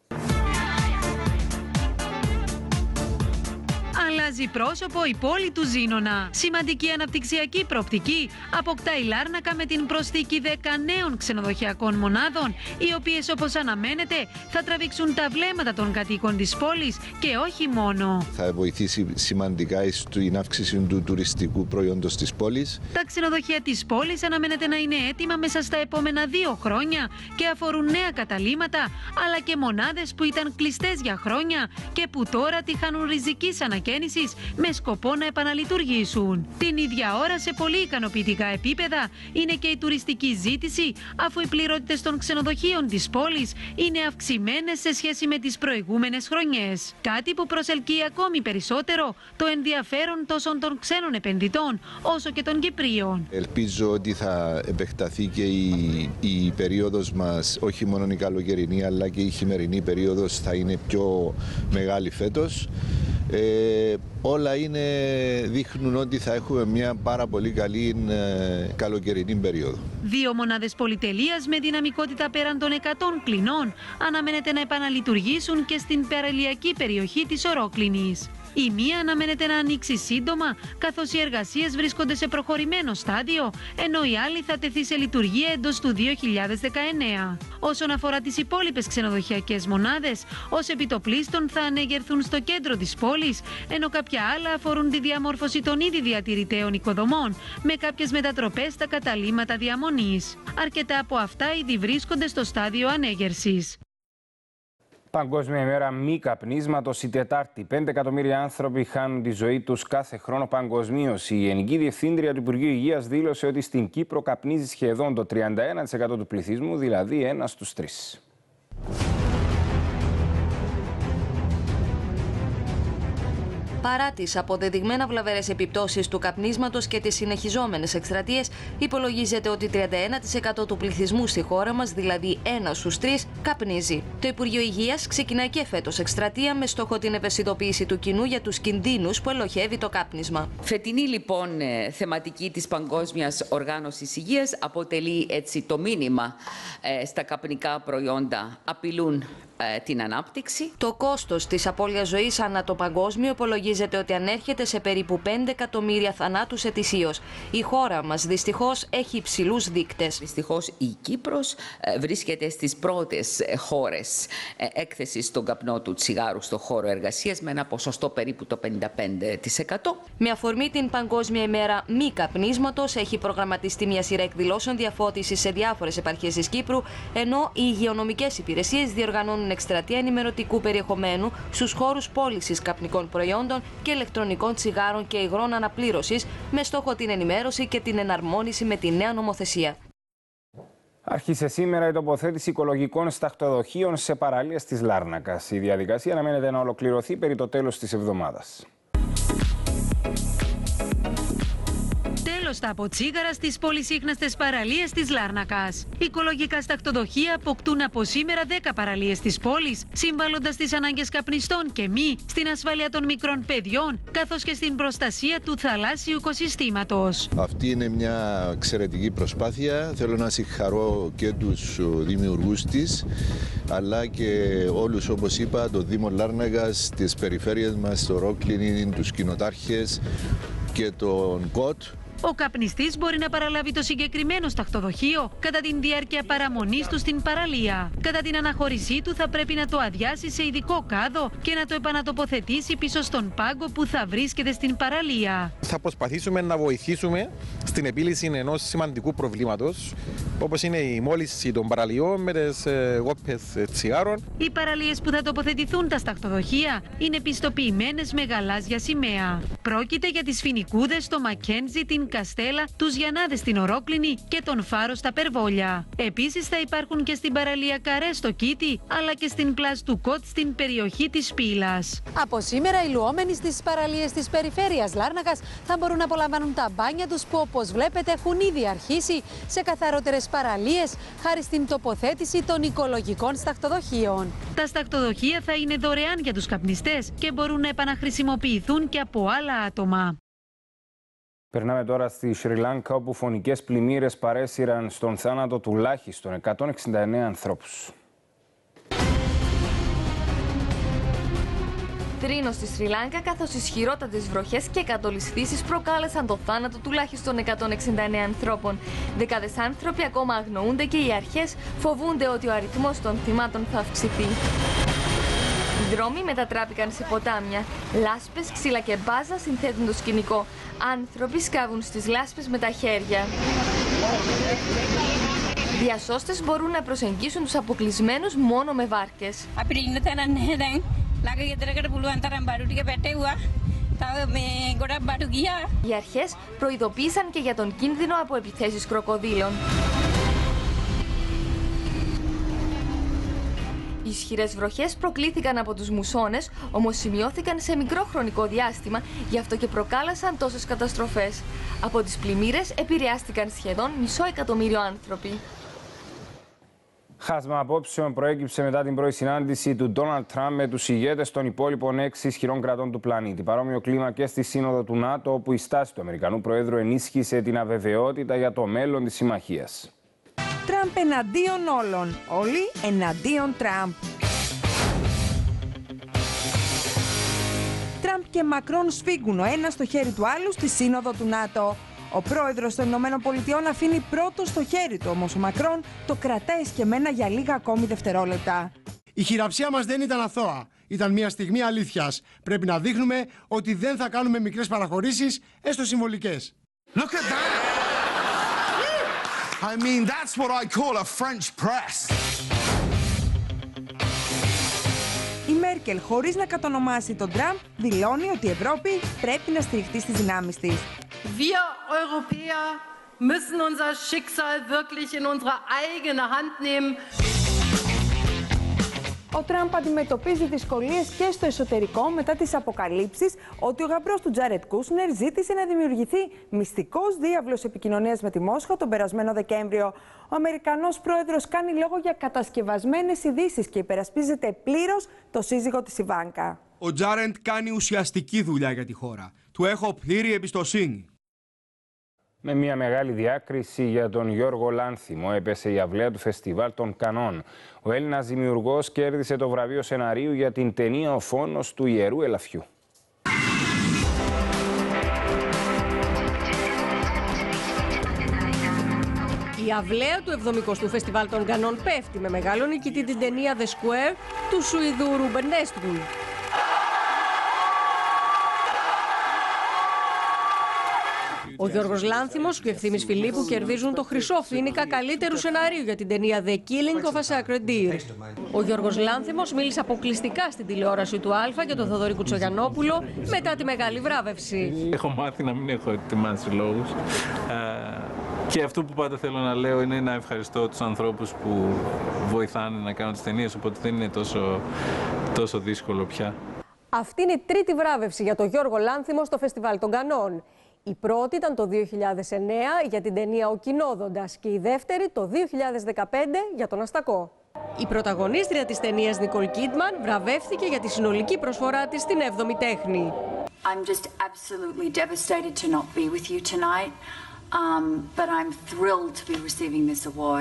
Αλλάζει πρόσωπο η πόλη του Ζήνονα. Σημαντική αναπτυξιακή προοπτική αποκτά η Λάρνακα με την προσθήκη 10 νέων ξενοδοχειακών μονάδων, οι οποίες, όπως αναμένεται, θα τραβήξουν τα βλέμματα των κατοίκων της πόλης και όχι μόνο. Θα βοηθήσει σημαντικά στην αύξηση του τουριστικού προϊόντος της πόλης. Τα ξενοδοχεία της πόλης αναμένεται να είναι έτοιμα μέσα στα επόμενα 2 χρόνια και αφορούν νέα καταλύματα, αλλά και μονάδες που ήταν κλειστές για χρόνια και που τώρα τυχάνουν ριζικής ανακαίνησης με σκοπό να επαναλειτουργήσουν. Την ίδια ώρα, σε πολύ ικανοποιητικά επίπεδα, είναι και η τουριστική ζήτηση, αφού οι πληρότητες των ξενοδοχείων της πόλης είναι αυξημένες σε σχέση με τις προηγούμενες χρονιές. Κάτι που προσελκύει ακόμη περισσότερο το ενδιαφέρον τόσο των ξένων επενδυτών όσο και των Κυπρίων. Ελπίζω ότι θα επεκταθεί και η περίοδος μας, όχι μόνο η καλοκαιρινή αλλά και η χειμερινή περίοδος θα είναι πιο μεγάλη φέτος. Όλα δείχνουν ότι θα έχουμε μια πάρα πολύ καλή καλοκαιρινή περίοδο. 2 μονάδες πολυτελείας με δυναμικότητα πέραν των 100 κλινών αναμένεται να επαναλειτουργήσουν και στην παραλιακή περιοχή της Ορόκλινης. Η μία αναμένεται να ανοίξει σύντομα, καθώς οι εργασίες βρίσκονται σε προχωρημένο στάδιο, ενώ η άλλη θα τεθεί σε λειτουργία εντός του 2019. Όσον αφορά τις υπόλοιπες ξενοδοχειακές μονάδες, ως επιτοπλίστων θα ανεγερθούν στο κέντρο της πόλης, ενώ κάποια άλλα αφορούν τη διαμόρφωση των ήδη διατηρηταίων οικοδομών, με κάποιες μετατροπές στα καταλύματα διαμονής. Αρκετά από αυτά ήδη βρίσκονται στο στάδιο ανέγερσης. Παγκόσμια ημέρα μη καπνίσματος η Τετάρτη. 5 εκατομμύρια άνθρωποι χάνουν τη ζωή τους κάθε χρόνο παγκοσμίως. Η Γενική Διευθύντρια του Υπουργείου Υγείας δήλωσε ότι στην Κύπρο καπνίζει σχεδόν το 31% του πληθυσμού, δηλαδή 1 στους 3. Παρά τις αποδεδειγμένα βλαβερές επιπτώσεις του καπνίσματος και τις συνεχιζόμενες εκστρατείες, υπολογίζεται ότι 31% του πληθυσμού στη χώρα μας, δηλαδή 1 στους 3, καπνίζει. Το Υπουργείο Υγείας ξεκινά και φέτος εκστρατεία με στόχο την ευαισθητοποίηση του κοινού για τους κινδύνους που ελοχεύει το κάπνισμα. Φετινή λοιπόν θεματική της Παγκόσμιας Οργάνωσης Υγείας αποτελεί έτσι το μήνυμα στα καπνικά προϊόντα απειλούν την ανάπτυξη. Το κόστος της απώλειας ζωής ανά το παγκόσμιο υπολογίζεται ότι ανέρχεται σε περίπου 5 εκατομμύρια θανάτους ετησίως. Η χώρα μας δυστυχώς έχει υψηλούς δείκτες. Δυστυχώς η Κύπρος βρίσκεται στις πρώτες χώρες έκθεσης στον καπνό του τσιγάρου στο χώρο εργασίας με ένα ποσοστό περίπου το 55%. Με αφορμή την Παγκόσμια ημέρα μη καπνίσματος έχει προγραμματιστεί μια σειρά εκδηλώσεων διαφώτισης σε διάφορες επαρχίες της Κύπρου, ενώ οι υγειονομικές υπηρεσίες διοργανώνουν εκστρατεία ενημερωτικού περιεχομένου στους χώρους πώλησης καπνικών προϊόντων και ηλεκτρονικών τσιγάρων και υγρών αναπλήρωσης με στόχο την ενημέρωση και την εναρμόνιση με τη νέα νομοθεσία. Άρχισε σήμερα η τοποθέτηση οικολογικών σταχτοδοχείων σε παραλίες της Λάρνακας. Η διαδικασία αναμένεται να ολοκληρωθεί περί το τέλος της εβδομάδας. Τέλος τα αποτσίγαρα στις πολυσύχναστες παραλίες της Λάρνακας. Οικολογικά σταχτοδοχεία αποκτούν από σήμερα 10 παραλίες της πόλης, συμβάλλοντας τις ανάγκες καπνιστών και μη στην ασφάλεια των μικρών παιδιών, καθώς και στην προστασία του θαλάσσιου οικοσυστήματος. Αυτή είναι μια εξαιρετική προσπάθεια. Θέλω να συγχαρώ και τους δημιουργούς της, αλλά και όλους, όπως είπα, το Δήμο Λάρνακας, τις περιφέρειες μας, το Ρόκλινι, τους κοινοτάρχες και τον ΚΟΤ. Ο καπνιστής μπορεί να παραλάβει το συγκεκριμένο σταχτοδοχείο κατά την διάρκεια παραμονής του στην παραλία. Κατά την αναχώρησή του θα πρέπει να το αδειάσει σε ειδικό κάδο και να το επανατοποθετήσει πίσω στον πάγκο που θα βρίσκεται στην παραλία. Θα προσπαθήσουμε να βοηθήσουμε στην επίλυση ενός σημαντικού προβλήματος, όπως είναι η μόλυνση των παραλιών με τις γόπες τσιγάρων. Οι παραλίες που θα τοποθετηθούν τα σταχτοδοχεία είναι πιστοποιημένες με γαλάζια σημαία. Πρόκειται για τις Φοινικούδες, το Μακέντζι, την Καστέλα, τους Γιαννάδες στην Ορόκλινη και τον Φάρο στα Περβόλια. Επίσης θα υπάρχουν και στην παραλία Καρέ στο Κίτι, αλλά και στην πλάζ του Κότ στην περιοχή της Πύλας. Από σήμερα οι λουόμενοι στις παραλίες της περιφέρειας Λάρνακας θα μπορούν να απολαμβάνουν τα μπάνια τους που, όπως βλέπετε, έχουν ήδη αρχίσει σε καθαρότερες παραλίες χάρη στην τοποθέτηση των οικολογικών σταχτοδοχείων. Τα σταχτοδοχεία θα είναι δωρεάν για τους καπνιστές και μπορούν να επαναχρησιμοποιηθούν και από άλλα άτομα. Περνάμε τώρα στη Σρι Λάνκα, όπου φωνικές πλημμύρες παρέσυραν στον θάνατο τουλάχιστον 169 ανθρώπους. Θρήνος στη Σρι Λάνκα, καθώς ισχυρότατες βροχές και κατολισθήσεις προκάλεσαν το θάνατο τουλάχιστον 169 ανθρώπων. Δεκάδες άνθρωποι ακόμα αγνοούνται και οι αρχές φοβούνται ότι ο αριθμός των θυμάτων θα αυξηθεί. Οι δρόμοι μετατράπηκαν σε ποτάμια. Λάσπες, ξύλα και μπάζα συνθέτουν το σκηνικό. Άνθρωποι σκάβουν στις λάσπες με τα χέρια. Διασώστες μπορούν να προσεγγίσουν τους αποκλεισμένους μόνο με βάρκες. Οι αρχές προειδοποίησαν και για τον κίνδυνο από επιθέσεις κροκοδίλων. Οι ισχυρές βροχές προκλήθηκαν από τους μουσώνες, όμως σημειώθηκαν σε μικρό χρονικό διάστημα, γι' αυτό και προκάλεσαν τόσες καταστροφές. Από τις πλημμύρες επηρεάστηκαν σχεδόν 500.000 άνθρωποι. Χάσμα απόψεων προέκυψε μετά την πρώτη συνάντηση του Ντόναλντ Τραμπ με τους ηγέτες των υπόλοιπων 6 ισχυρών κρατών του πλανήτη. Παρόμοιο κλίμα και στη Σύνοδο του ΝΑΤΟ, όπου η στάση του Αμερικανού Προέδρου ενίσχυσε την αβεβαιότητα για το μέλλον της συμμαχίας. Τραμπ εναντίον όλων, όλοι εναντίον Τραμπ. Τραμπ και Μακρόν σφίγγουν ο ένας στο χέρι του άλλου στη Σύνοδο του ΝΑΤΟ. Ο πρόεδρος των ΗΠΑ αφήνει πρώτο στο χέρι του, όμως ο Μακρόν το κρατάει σκεμμένα για λίγα ακόμη δευτερόλεπτα. Η χειραψία μας δεν ήταν αθώα. Ήταν μια στιγμή αλήθειας. Πρέπει να δείχνουμε ότι δεν θα κάνουμε μικρές παραχωρήσεις, έστω συμβολικές. Look at that! I mean, that's what I call a French press. Η Μέρκελ, χωρίς να κατονομάσει τον Τραμπ, δηλώνει ότι η Ευρώπη πρέπει να στηριχτεί στις δυνάμεις της. Wir Europäer müssen unser Schicksal wirklich in unsere eigene Hand nehmen. Ο Τραμπ αντιμετωπίζει δυσκολίες και στο εσωτερικό μετά τις αποκαλύψεις ότι ο γαμπρός του Τζάρετ Κούσνερ ζήτησε να δημιουργηθεί μυστικός διάβλος επικοινωνίας με τη Μόσχα τον περασμένο Δεκέμβριο. Ο Αμερικανός πρόεδρος κάνει λόγο για κατασκευασμένες ειδήσεις και υπερασπίζεται πλήρως το σύζυγο της Ιβάνκα. Ο Τζάρετ κάνει ουσιαστική δουλειά για τη χώρα. Του έχω πλήρη εμπιστοσύνη. Με μια μεγάλη διάκριση για τον Γιώργο Λάνθιμο έπεσε η αυλαία του Φεστιβάλ των Κανών. Ο Έλληνας δημιουργός κέρδισε το βραβείο σεναρίου για την ταινία «Ο Φόνος του Ιερού Ελαφιού». Η αυλαία του 70ου Φεστιβάλ των Κανών πέφτει με μεγάλο νικητή την ταινία The Square του Σουηδού Ρούμπεν Έστγουλ. Ο Γιώργος Λάνθιμος και ο Ευθύμης Φιλίππου κερδίζουν το χρυσό φοίνικα καλύτερου σεναρίου για την ταινία The Killing of a Sacred Deer. Ο Γιώργος Λάνθιμος μίλησε αποκλειστικά στην τηλεόραση του Αλφα για τον Θοδωρή Κουτσογιαννόπουλο μετά τη μεγάλη βράβευση. Έχω μάθει να μην έχω ετοιμάσει λόγους. Και αυτό που πάντα θέλω να λέω είναι να ευχαριστώ τους ανθρώπους που βοηθάνε να κάνω τις ταινίες, οπότε δεν είναι τόσο δύσκολο πια. Αυτή είναι η τρίτη βράβευση για τον Γιώργο Λάνθιμο στο Φεστιβάλ των Κανών. Η πρώτη ήταν το 2009 για την ταινία «Ο Κοινόδοντας» και η δεύτερη το 2015 για τον Αστακό. Η πρωταγωνίστρια της ταινίας Νικόλ Κίτμαν βραβεύθηκε για τη συνολική προσφορά της στην 7η τέχνη. I'm just absolutely devastated to not be with you tonight, but I'm thrilled to be receiving this award.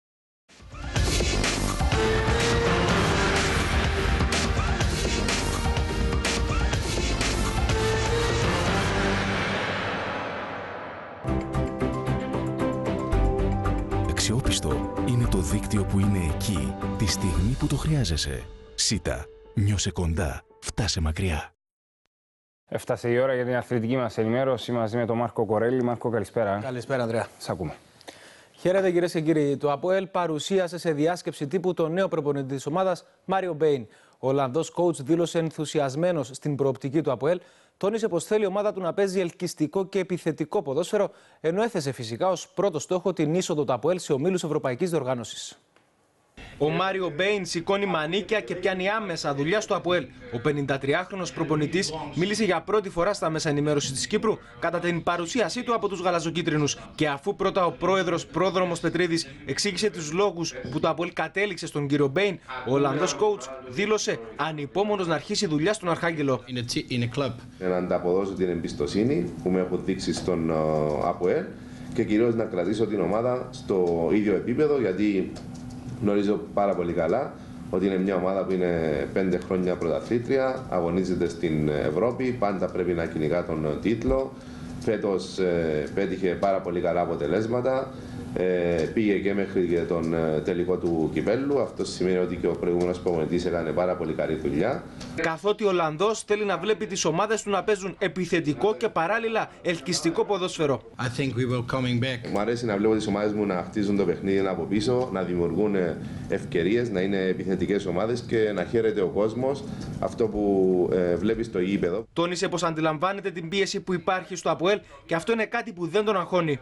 Αξιόπιστο είναι το δίκτυο που είναι εκεί τη στιγμή που το χρειάζεσαι. ΣΥΤΑ. Νιώσε κοντά. Φτάσε μακριά. Έφτασε η ώρα για την αθλητική μας ενημέρωση μαζί με τον Μάρκο Κορέλη. Μάρκο, καλησπέρα. Καλησπέρα, Ανδρέα. Σ' ακούμε. Χαίρετε, κυρίες και κύριοι. Το ΑΠΟΕΛ παρουσίασε σε διάσκεψη τύπου τον νέο προπονητή της ομάδας, Μάριο Μπέιν. Ο Ολλανδός coach δήλωσε ενθουσιασμένος στην προοπτική του ΑΠΟΕΛ. Τόνισε πως θέλει η ομάδα του να παίζει ελκυστικό και επιθετικό ποδόσφαιρο, ενώ έθεσε φυσικά ως πρώτο στόχο την είσοδο του ΑΠΟΕΛ σε ομίλους Ευρωπαϊκής Διοργάνωσης. Ο Μάριο Μπέιν σηκώνει μανίκια και πιάνει άμεσα δουλειά στο ΑΠΟΕΛ. Ο 53χρονος προπονητής μίλησε για πρώτη φορά στα μέσα ενημέρωση της Κύπρου κατά την παρουσίασή του από τους γαλαζοκίτρινους. Και αφού πρώτα ο πρόεδρος Πρόδρομος Πετρίδης εξήγησε τους λόγους που το ΑΠΟΕΛ κατέληξε στον κύριο Μπέιν, ο Ολλανδός coach δήλωσε ανυπόμονος να αρχίσει δουλειά στον Αρχάγγελο. Να ανταποδώσω την εμπιστοσύνη που με έχω δείξει στον ΑΠΟΕΛ και κυρίως να κρατήσω την ομάδα στο ίδιο επίπεδο, γιατί γνωρίζω πάρα πολύ καλά ότι είναι μια ομάδα που είναι 5 χρόνια πρωταθλήτρια, αγωνίζεται στην Ευρώπη, πάντα πρέπει να κυνηγά τον τίτλο. Φέτος πέτυχε πάρα πολύ καλά αποτελέσματα, πήγε και μέχρι και τον τελικό του κυπέλλου. Αυτό σημαίνει ότι και ο προηγούμενος προπονητής έκανε πάρα πολύ καλή δουλειά. Καθότι ο Ολλανδός θέλει να βλέπει τις ομάδες του να παίζουν επιθετικό και παράλληλα ελκυστικό ποδόσφαιρο. Μου αρέσει να βλέπω τις ομάδες μου να χτίζουν το παιχνίδι από πίσω, να δημιουργούν ευκαιρίες, να είναι επιθετικές ομάδες και να χαίρεται ο κόσμος αυτό που βλέπει στο γήπεδο. Τόνισε πως αντιλαμβάνεται την πίεση που υπάρχει στο ΑΠΟΕΛ και αυτό είναι κάτι που δεν τον αγχώνει.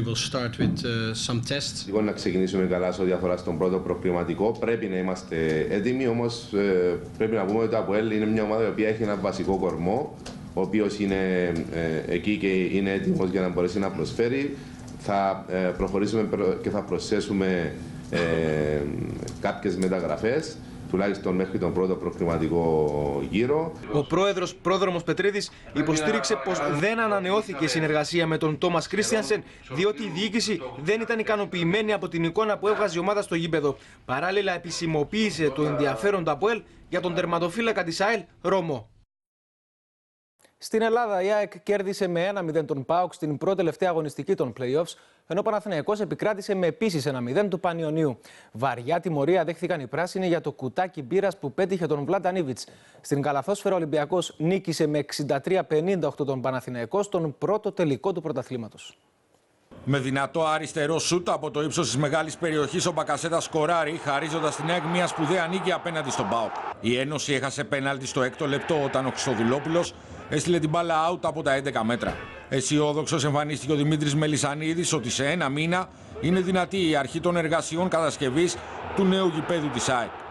Λοιπόν, να ξεκινήσουμε καλά σε ό,τι αφορά στον πρώτο προκριματικό. Πρέπει να είμαστε έτοιμοι, όμως πρέπει να πούμε ότι το ΑΠΟΕΛ είναι μια ομάδα η οποία έχει ένα βασικό κορμό, ο οποίος είναι εκεί και είναι έτοιμος για να μπορέσει να προσφέρει. Θα προχωρήσουμε και θα προσθέσουμε κάποιες μεταγραφές, τουλάχιστον μέχρι τον πρώτο προκριματικό γύρο. Ο πρόεδρος Πρόδρομος Πετρίδης υποστήριξε πως δεν ανανεώθηκε η συνεργασία με τον Τόμας Κρίστιανσεν, διότι η διοίκηση δεν ήταν ικανοποιημένη από την εικόνα που έβγαζε η ομάδα στο γήπεδο. Παράλληλα, επισημοποίησε το ενδιαφέρον του ΑΠΟΕΛ για τον τερματοφύλακα της ΑΕΛ, Ρώμο. Στην Ελλάδα, η ΑΕΚ κέρδισε με 1-0 τον ΠΑΟΚ στην πρώτη τελευταία αγωνιστική των play-offs, ενώ ο Παναθηναϊκός επικράτησε με επίσης 1-0 του Πανιωνίου. Βαριά τιμωρία δέχθηκαν οι πράσινοι για το κουτάκι μπύρας που πέτυχε τον Βλαντανίβιτς. Στην καλαθόσφαιρα, ο Ολυμπιακός νίκησε με 63-58 τον Παναθηναϊκό στον πρώτο τελικό του πρωταθλήματος. Με δυνατό αριστερό σούτ από το ύψος της μεγάλης περιοχής, ο Μπακασέτας σκοράρει, χαρίζοντας την ΑΕΚ μια σπουδαία νίκη απέναντι στον ΠΑΟΚ. Η Ένωση έχασε πέναλτι στο 6ο λεπτό όταν ο Χρυστοδουλόπουλος έστειλε την μπάλα out από τα 11 μέτρα. Αισιόδοξος εμφανίστηκε ο Δημήτρης Μελισσανίδης ότι σε ένα μήνα είναι δυνατή η αρχή των εργασιών κατασκευής του νέου γηπέδου της ΑΕΚ.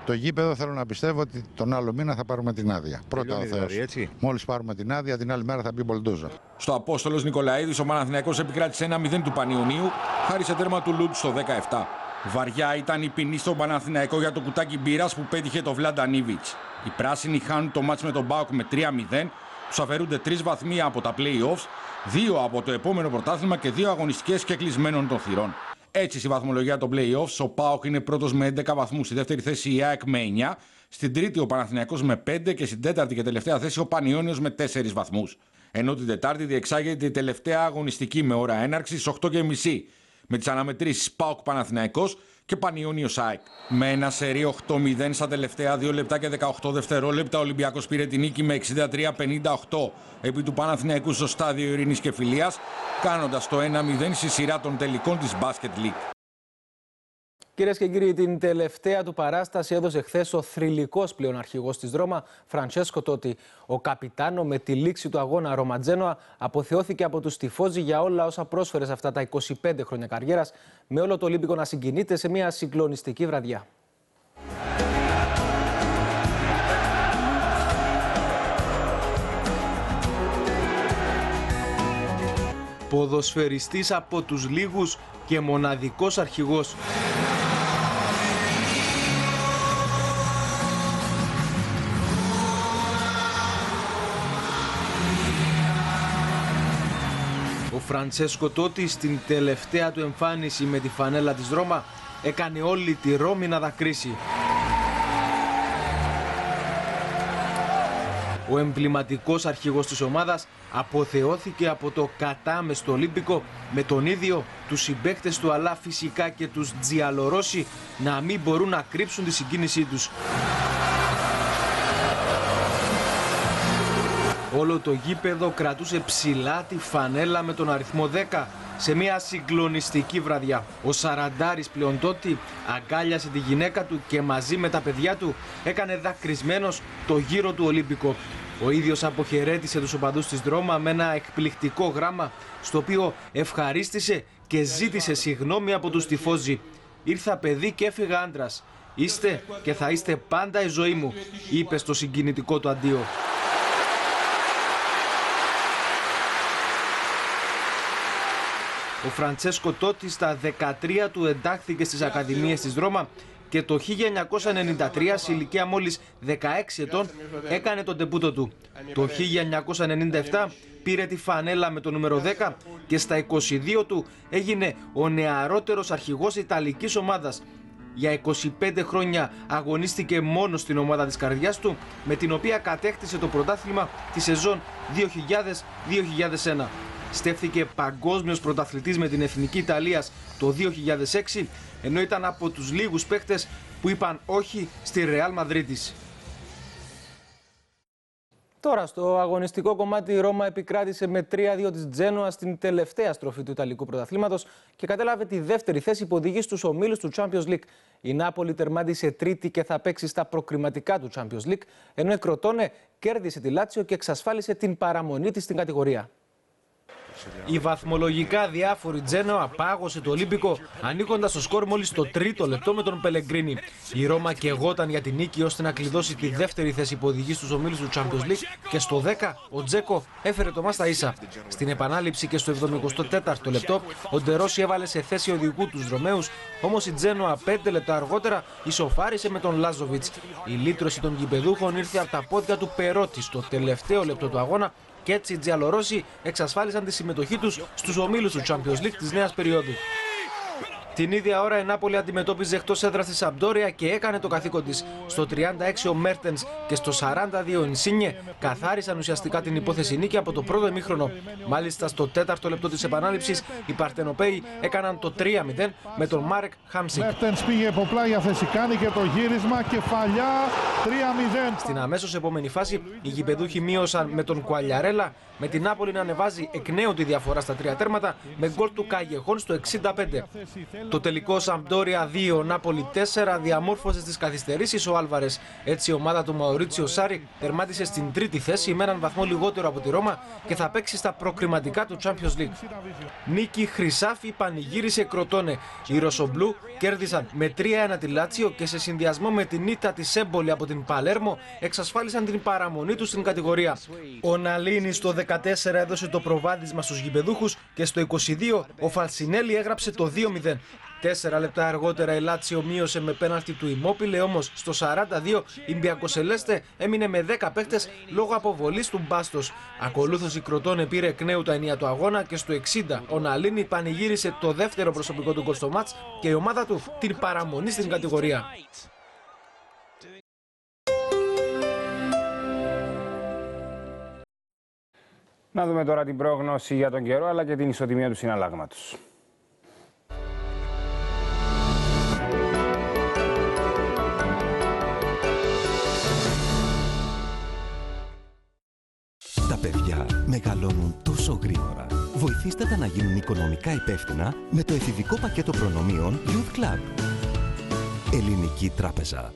Το γήπεδο θέλω να πιστεύω ότι τον άλλο μήνα θα πάρουμε την άδεια. Πρώτα ο Θεός. Μόλις πάρουμε την άδεια, την άλλη μέρα θα μπει μπολντόζα. Στο Απόστολος Νικολαίδης, ο Παναθηναϊκός επικράτησε 1-0 του Πανιωνίου, χάρη σε τέρμα του Λούντ στο 17. Βαριά ήταν η ποινή στον Παναθηναϊκό για το κουτάκι μπύρας που πέτυχε το Βλαντανίβιτς. Οι πράσινοι χάνουν το μάτς με τον ΠΑΟΚ με 3-0, τους αφαιρούνται 3 βαθμοί από τα play-offs, 2 από το επόμενο πρωτάθλημα και 2 αγωνιστικές και κλεισμένων των θυρών. Έτσι, στη βαθμολογία των play-offs, ο ΠΑΟΚ είναι πρώτος με 11 βαθμούς, στη δεύτερη θέση η ΑΕΚ με 9, στην τρίτη ο Παναθηναϊκός με 5 και στην τέταρτη και τελευταία θέση ο Πανιώνιος με 4 βαθμούς. Ενώ την Τετάρτη διεξάγεται η τελευταία αγωνιστική με ώρα έναρξης 8:30 με τις αναμετρήσεις ΠΑΟΚ Παναθηναϊκός και Πανιώνιος ΑΕΚ. Με ένα σερί 8-0 στα τελευταία 2 λεπτά και 18 δευτερόλεπτα, ο Ολυμπιακός πήρε την νίκη με 63-58 επί του Παναθηναϊκού στο στάδιο Ειρήνης και Φιλίας, κάνοντας το 1-0 στη σειρά των τελικών της Basket League. Κυρίες και κύριοι, την τελευταία του παράσταση έδωσε χθες ο θρυλικός πλέον αρχηγός της Ρώμα, Φραντσέσκο Τότι. Ο καπιτάνο, με τη λήξη του αγώνα Ρώμα Τζένοα, αποθεώθηκε από τους τυφόζοι για όλα όσα πρόσφερε σε αυτά τα 25 χρόνια καριέρας, με όλο το Ολύμπικο να συγκινείται σε μια συγκλονιστική βραδιά. Ποδοσφαιριστής από τους λίγους και μοναδικός αρχηγός. Ο Φραντσέσκο Τότι στην τελευταία του εμφάνιση με τη φανέλα της Ρώμα έκανε όλη τη Ρώμη να δακρύσει. Ο εμβληματικός αρχηγός της ομάδας αποθεώθηκε από το κατάμεστο Ολύμπικο, με τον ίδιο, τους συμπαίκτες του αλλά φυσικά και τους Τζιαλορόσι να μην μπορούν να κρύψουν τη συγκίνησή τους. Όλο το γήπεδο κρατούσε ψηλά τη φανέλα με τον αριθμό 10 σε μια συγκλονιστική βραδιά. Ο Σαραντάρης πλέον Τότι αγκάλιασε τη γυναίκα του και μαζί με τα παιδιά του έκανε δακρυσμένος το γύρο του Ολύμπικο. Ο ίδιος αποχαιρέτησε τους οπαδούς της Ρώμα με ένα εκπληκτικό γράμμα, στο οποίο ευχαρίστησε και ζήτησε συγγνώμη από τους τυφόζοι. «Ήρθα παιδί και έφυγα άντρας. Είστε και θα είστε πάντα η ζωή μου», είπε στο συγκινητικό του αντίο. Ο Φραντσέσκο Τότι στα 13 του εντάχθηκε στις Ακαδημίες της Ρώμα και το 1993, σε ηλικία μόλις 16 ετών, έκανε τον ντεμπούτο του. Το 1997 πήρε τη φανέλα με το νούμερο 10 και στα 22 του έγινε ο νεαρότερος αρχηγός Ιταλικής ομάδας. Για 25 χρόνια αγωνίστηκε μόνο στην ομάδα της καρδιάς του, με την οποία κατέκτησε το πρωτάθλημα τη σεζόν 2000-2001. Στέφθηκε παγκόσμιος πρωταθλητής με την Εθνική Ιταλίας το 2006, ενώ ήταν από τους λίγους παίκτες που είπαν όχι στη Ρεάλ Μαδρίτης. Τώρα, στο αγωνιστικό κομμάτι, η Ρώμα επικράτησε με 3-2 της Τζένοα στην τελευταία στροφή του Ιταλικού πρωταθλήματος και κατέλαβε τη δεύτερη θέση που οδηγεί στους ομίλους του Champions League. Η Νάπολη τερμάτισε τρίτη και θα παίξει στα προκριματικά του Champions League, ενώ η Κροτόνε κέρδισε τη Λάτσιο και εξασφάλισε την παραμονή της στην κατηγορία. Η βαθμολογικά διάφορη Τζένοα πάγωσε το Ολύμπικο, ανοίγοντας το σκορ μόλις το τρίτο λεπτό με τον Πελεγκρίνι. Η Ρώμα καιγόταν για την νίκη ώστε να κλειδώσει τη δεύτερη θέση που οδηγεί στους ομίλους του Champions League και στο 10 ο Τζέκο έφερε το μάτς στα ίσα. Στην επανάληψη και στο 74ο λεπτό ο Ντερόσι έβαλε σε θέση οδηγού τους Ρωμαίους, όμως η Τζένοα 5 λεπτά αργότερα ισοφάρισε με τον Λάζοβιτς. Η λύτρωση των γηπεδούχων ήρθε από τα πόδια του Περότη στο τελευταίο λεπτό του αγώνα, και έτσι οι Τζιαλορόσι εξασφάλισαν τη συμμετοχή τους στους ομίλους του Champions League της νέας περίοδου. Την ίδια ώρα η Νάπολη αντιμετώπιζε εκτός έδρας τη Σαμπντόρια και έκανε το καθήκον της. Στο 36 ο Μέρτενς και στο 42 ο Ινσίνιε καθάρισαν ουσιαστικά την υπόθεση νίκη από το πρώτο ημίχρονο. Μάλιστα στο 4ο λεπτό της επανάληψης οι Παρτενοπαίοι έκαναν το 3-0 με τον Μάρεκ Χάμσικ. Μέρτενς πήγε από πλάγια θέση, κάνει και το γύρισμα, κεφαλιά 3-0. Στην αμέσως επόμενη φάση οι γηπεδούχοι μείωσαν με τον Κουαλιαρέλα, με την Νάπολη να ανεβάζει εκ νέου τη διαφορά στα 3 τέρματα με γκολ του Καγεχόν στο 65. Το τελικό Σαμπντόρια 2, Νάπολη 4 διαμόρφωσε στις καθυστερήσεις ο Άλβαρες. Έτσι η ομάδα του Μαουρίτσιο Σάρι τερμάτισε στην τρίτη θέση με έναν βαθμό λιγότερο από τη Ρώμα και θα παίξει στα προκριματικά του Champions League. Νίκη Χρυσάφη πανηγύρισε Κροτόνε. Οι Ροσομπλού κέρδισαν με 3-1 τη Λάτσιο και σε συνδυασμό με την ήττα της Έμπολη από την Παλέρμο εξασφάλισαν την παραμονή του στην κατηγορία. Ο Ναλίνη στο 14 έδωσε το προβάδισμα στους γηπεδούχους και στο 22 ο Φαλσινέλη έγραψε το 2-0. 4 λεπτά αργότερα η Λάτσιο μείωσε με πέναλτι του Ιμόπιλε, όμως στο 42 η Μπιακοσελέστε έμεινε με 10 παίχτες λόγω αποβολής του Μπάστος. Ακολούθως η Κροτόνε πήρε εκ νέου τα ενία του αγώνα και στο 60 ο Ναλίνη πανηγύρισε το δεύτερο προσωπικό του γκολ στο μάτς και η ομάδα του την παραμονή στην κατηγορία. Να δούμε τώρα την πρόγνωση για τον καιρό αλλά και την ισοτιμία του συναλλάγματος. Τα παιδιά μεγαλώνουν τόσο γρήγορα. Βοηθήστε τα να γίνουν οικονομικά υπεύθυνα με το εφηβικό πακέτο προνομίων Youth Club. Ελληνική Τράπεζα.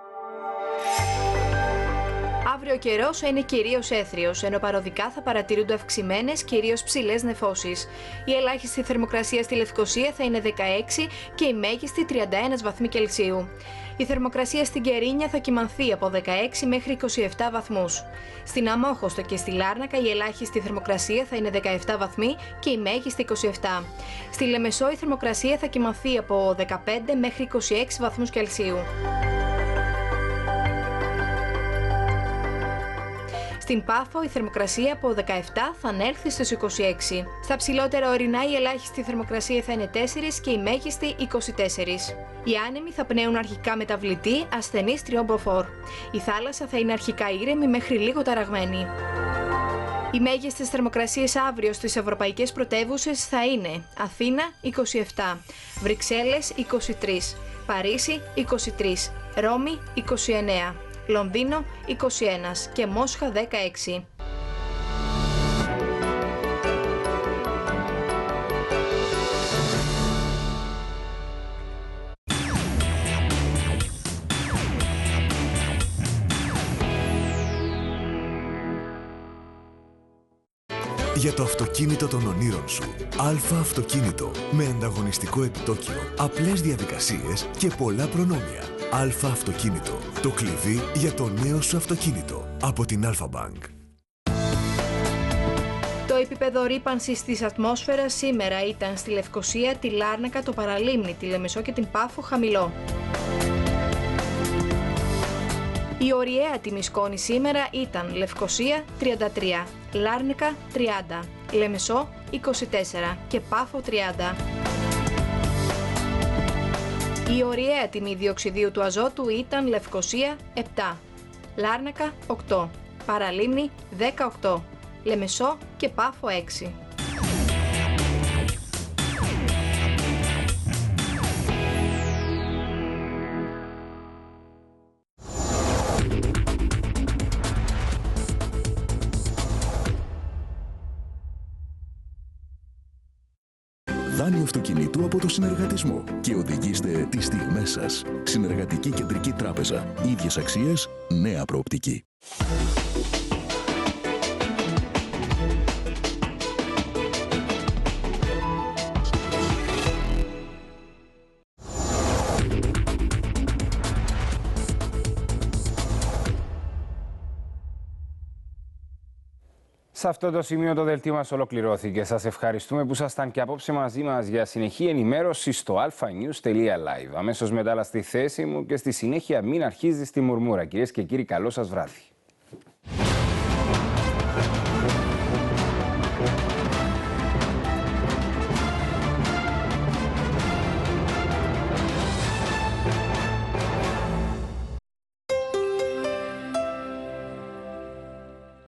Αύριο ο καιρός είναι κυρίως έθριος, ενώ παροδικά θα παρατηρούνται αυξημένες, κυρίως ψηλές νεφώσεις. Η ελάχιστη θερμοκρασία στη Λευκοσία θα είναι 16 και η μέγιστη 31 βαθμοί Κελσίου. Η θερμοκρασία στην Κερίνια θα κυμανθεί από 16 μέχρι 27 βαθμούς. Στην Αμόχωστο και στη Λάρνακα η ελάχιστη θερμοκρασία θα είναι 17 βαθμοί και η μέγιστη 27. Στη Λεμεσό η θερμοκρασία θα κυμανθεί από 15 μέχρι 26 βαθμούς Κελσίου. Στην Πάφο η θερμοκρασία από 17 θα ανέλθει στους 26. Στα ψηλότερα ορεινά η ελάχιστη θερμοκρασία θα είναι 4 και η μέγιστη 24. Οι άνεμοι θα πνέουν αρχικά μεταβλητοί, ασθενείς τριόμποφορ. Η θάλασσα θα είναι αρχικά ήρεμη μέχρι λίγο ταραγμένη. Οι μέγιστες θερμοκρασίες αύριο στις ευρωπαϊκές πρωτεύουσες θα είναι Αθήνα 27, Βρυξέλλες 23, Παρίσι 23, Ρώμη 29. Λονδίνο 21 και Μόσχα 16. Για το αυτοκίνητο των ονείρων σου. Αλφα Αυτοκίνητο. Με ανταγωνιστικό επιτόκιο, απλές διαδικασίες και πολλά προνόμια. Αλφα Αυτοκίνητο. Το κλειδί για το νέο σου αυτοκίνητο. Από την Αλφα Bank. Το επίπεδο ρύπανσης της ατμόσφαιρας σήμερα ήταν στη Λευκοσία, τη Λάρνακα, το Παραλίμνη, τη Λεμεσό και την Πάφο χαμηλό. Η ωριαία τιμή σκόνη σήμερα ήταν Λευκοσία 33, Λάρνακα 30, Λεμεσό 24 και Πάφο 30. Η ωριαία τιμή διοξιδίου του αζότου ήταν Λευκοσία 7, Λάρνακα 8, Παραλίμνη 18, Λεμεσό και Πάφο 6. Δάνειο αυτοκινήτου από το συνεργατισμό και οδηγήστε τις στιγμές σας. Συνεργατική Κεντρική Τράπεζα. Ίδιες αξίες, νέα προοπτική. Σε αυτό το σημείο το δελτίο μας ολοκληρώθηκε. Σας ευχαριστούμε που ήσασταν και απόψε μαζί μας για συνεχή ενημέρωση στο alphanews.live. Αμέσως μετά στη θέση μου και στη συνέχεια μην αρχίζει στη μουρμούρα. Κυρίες και κύριοι, καλό σας βράδυ.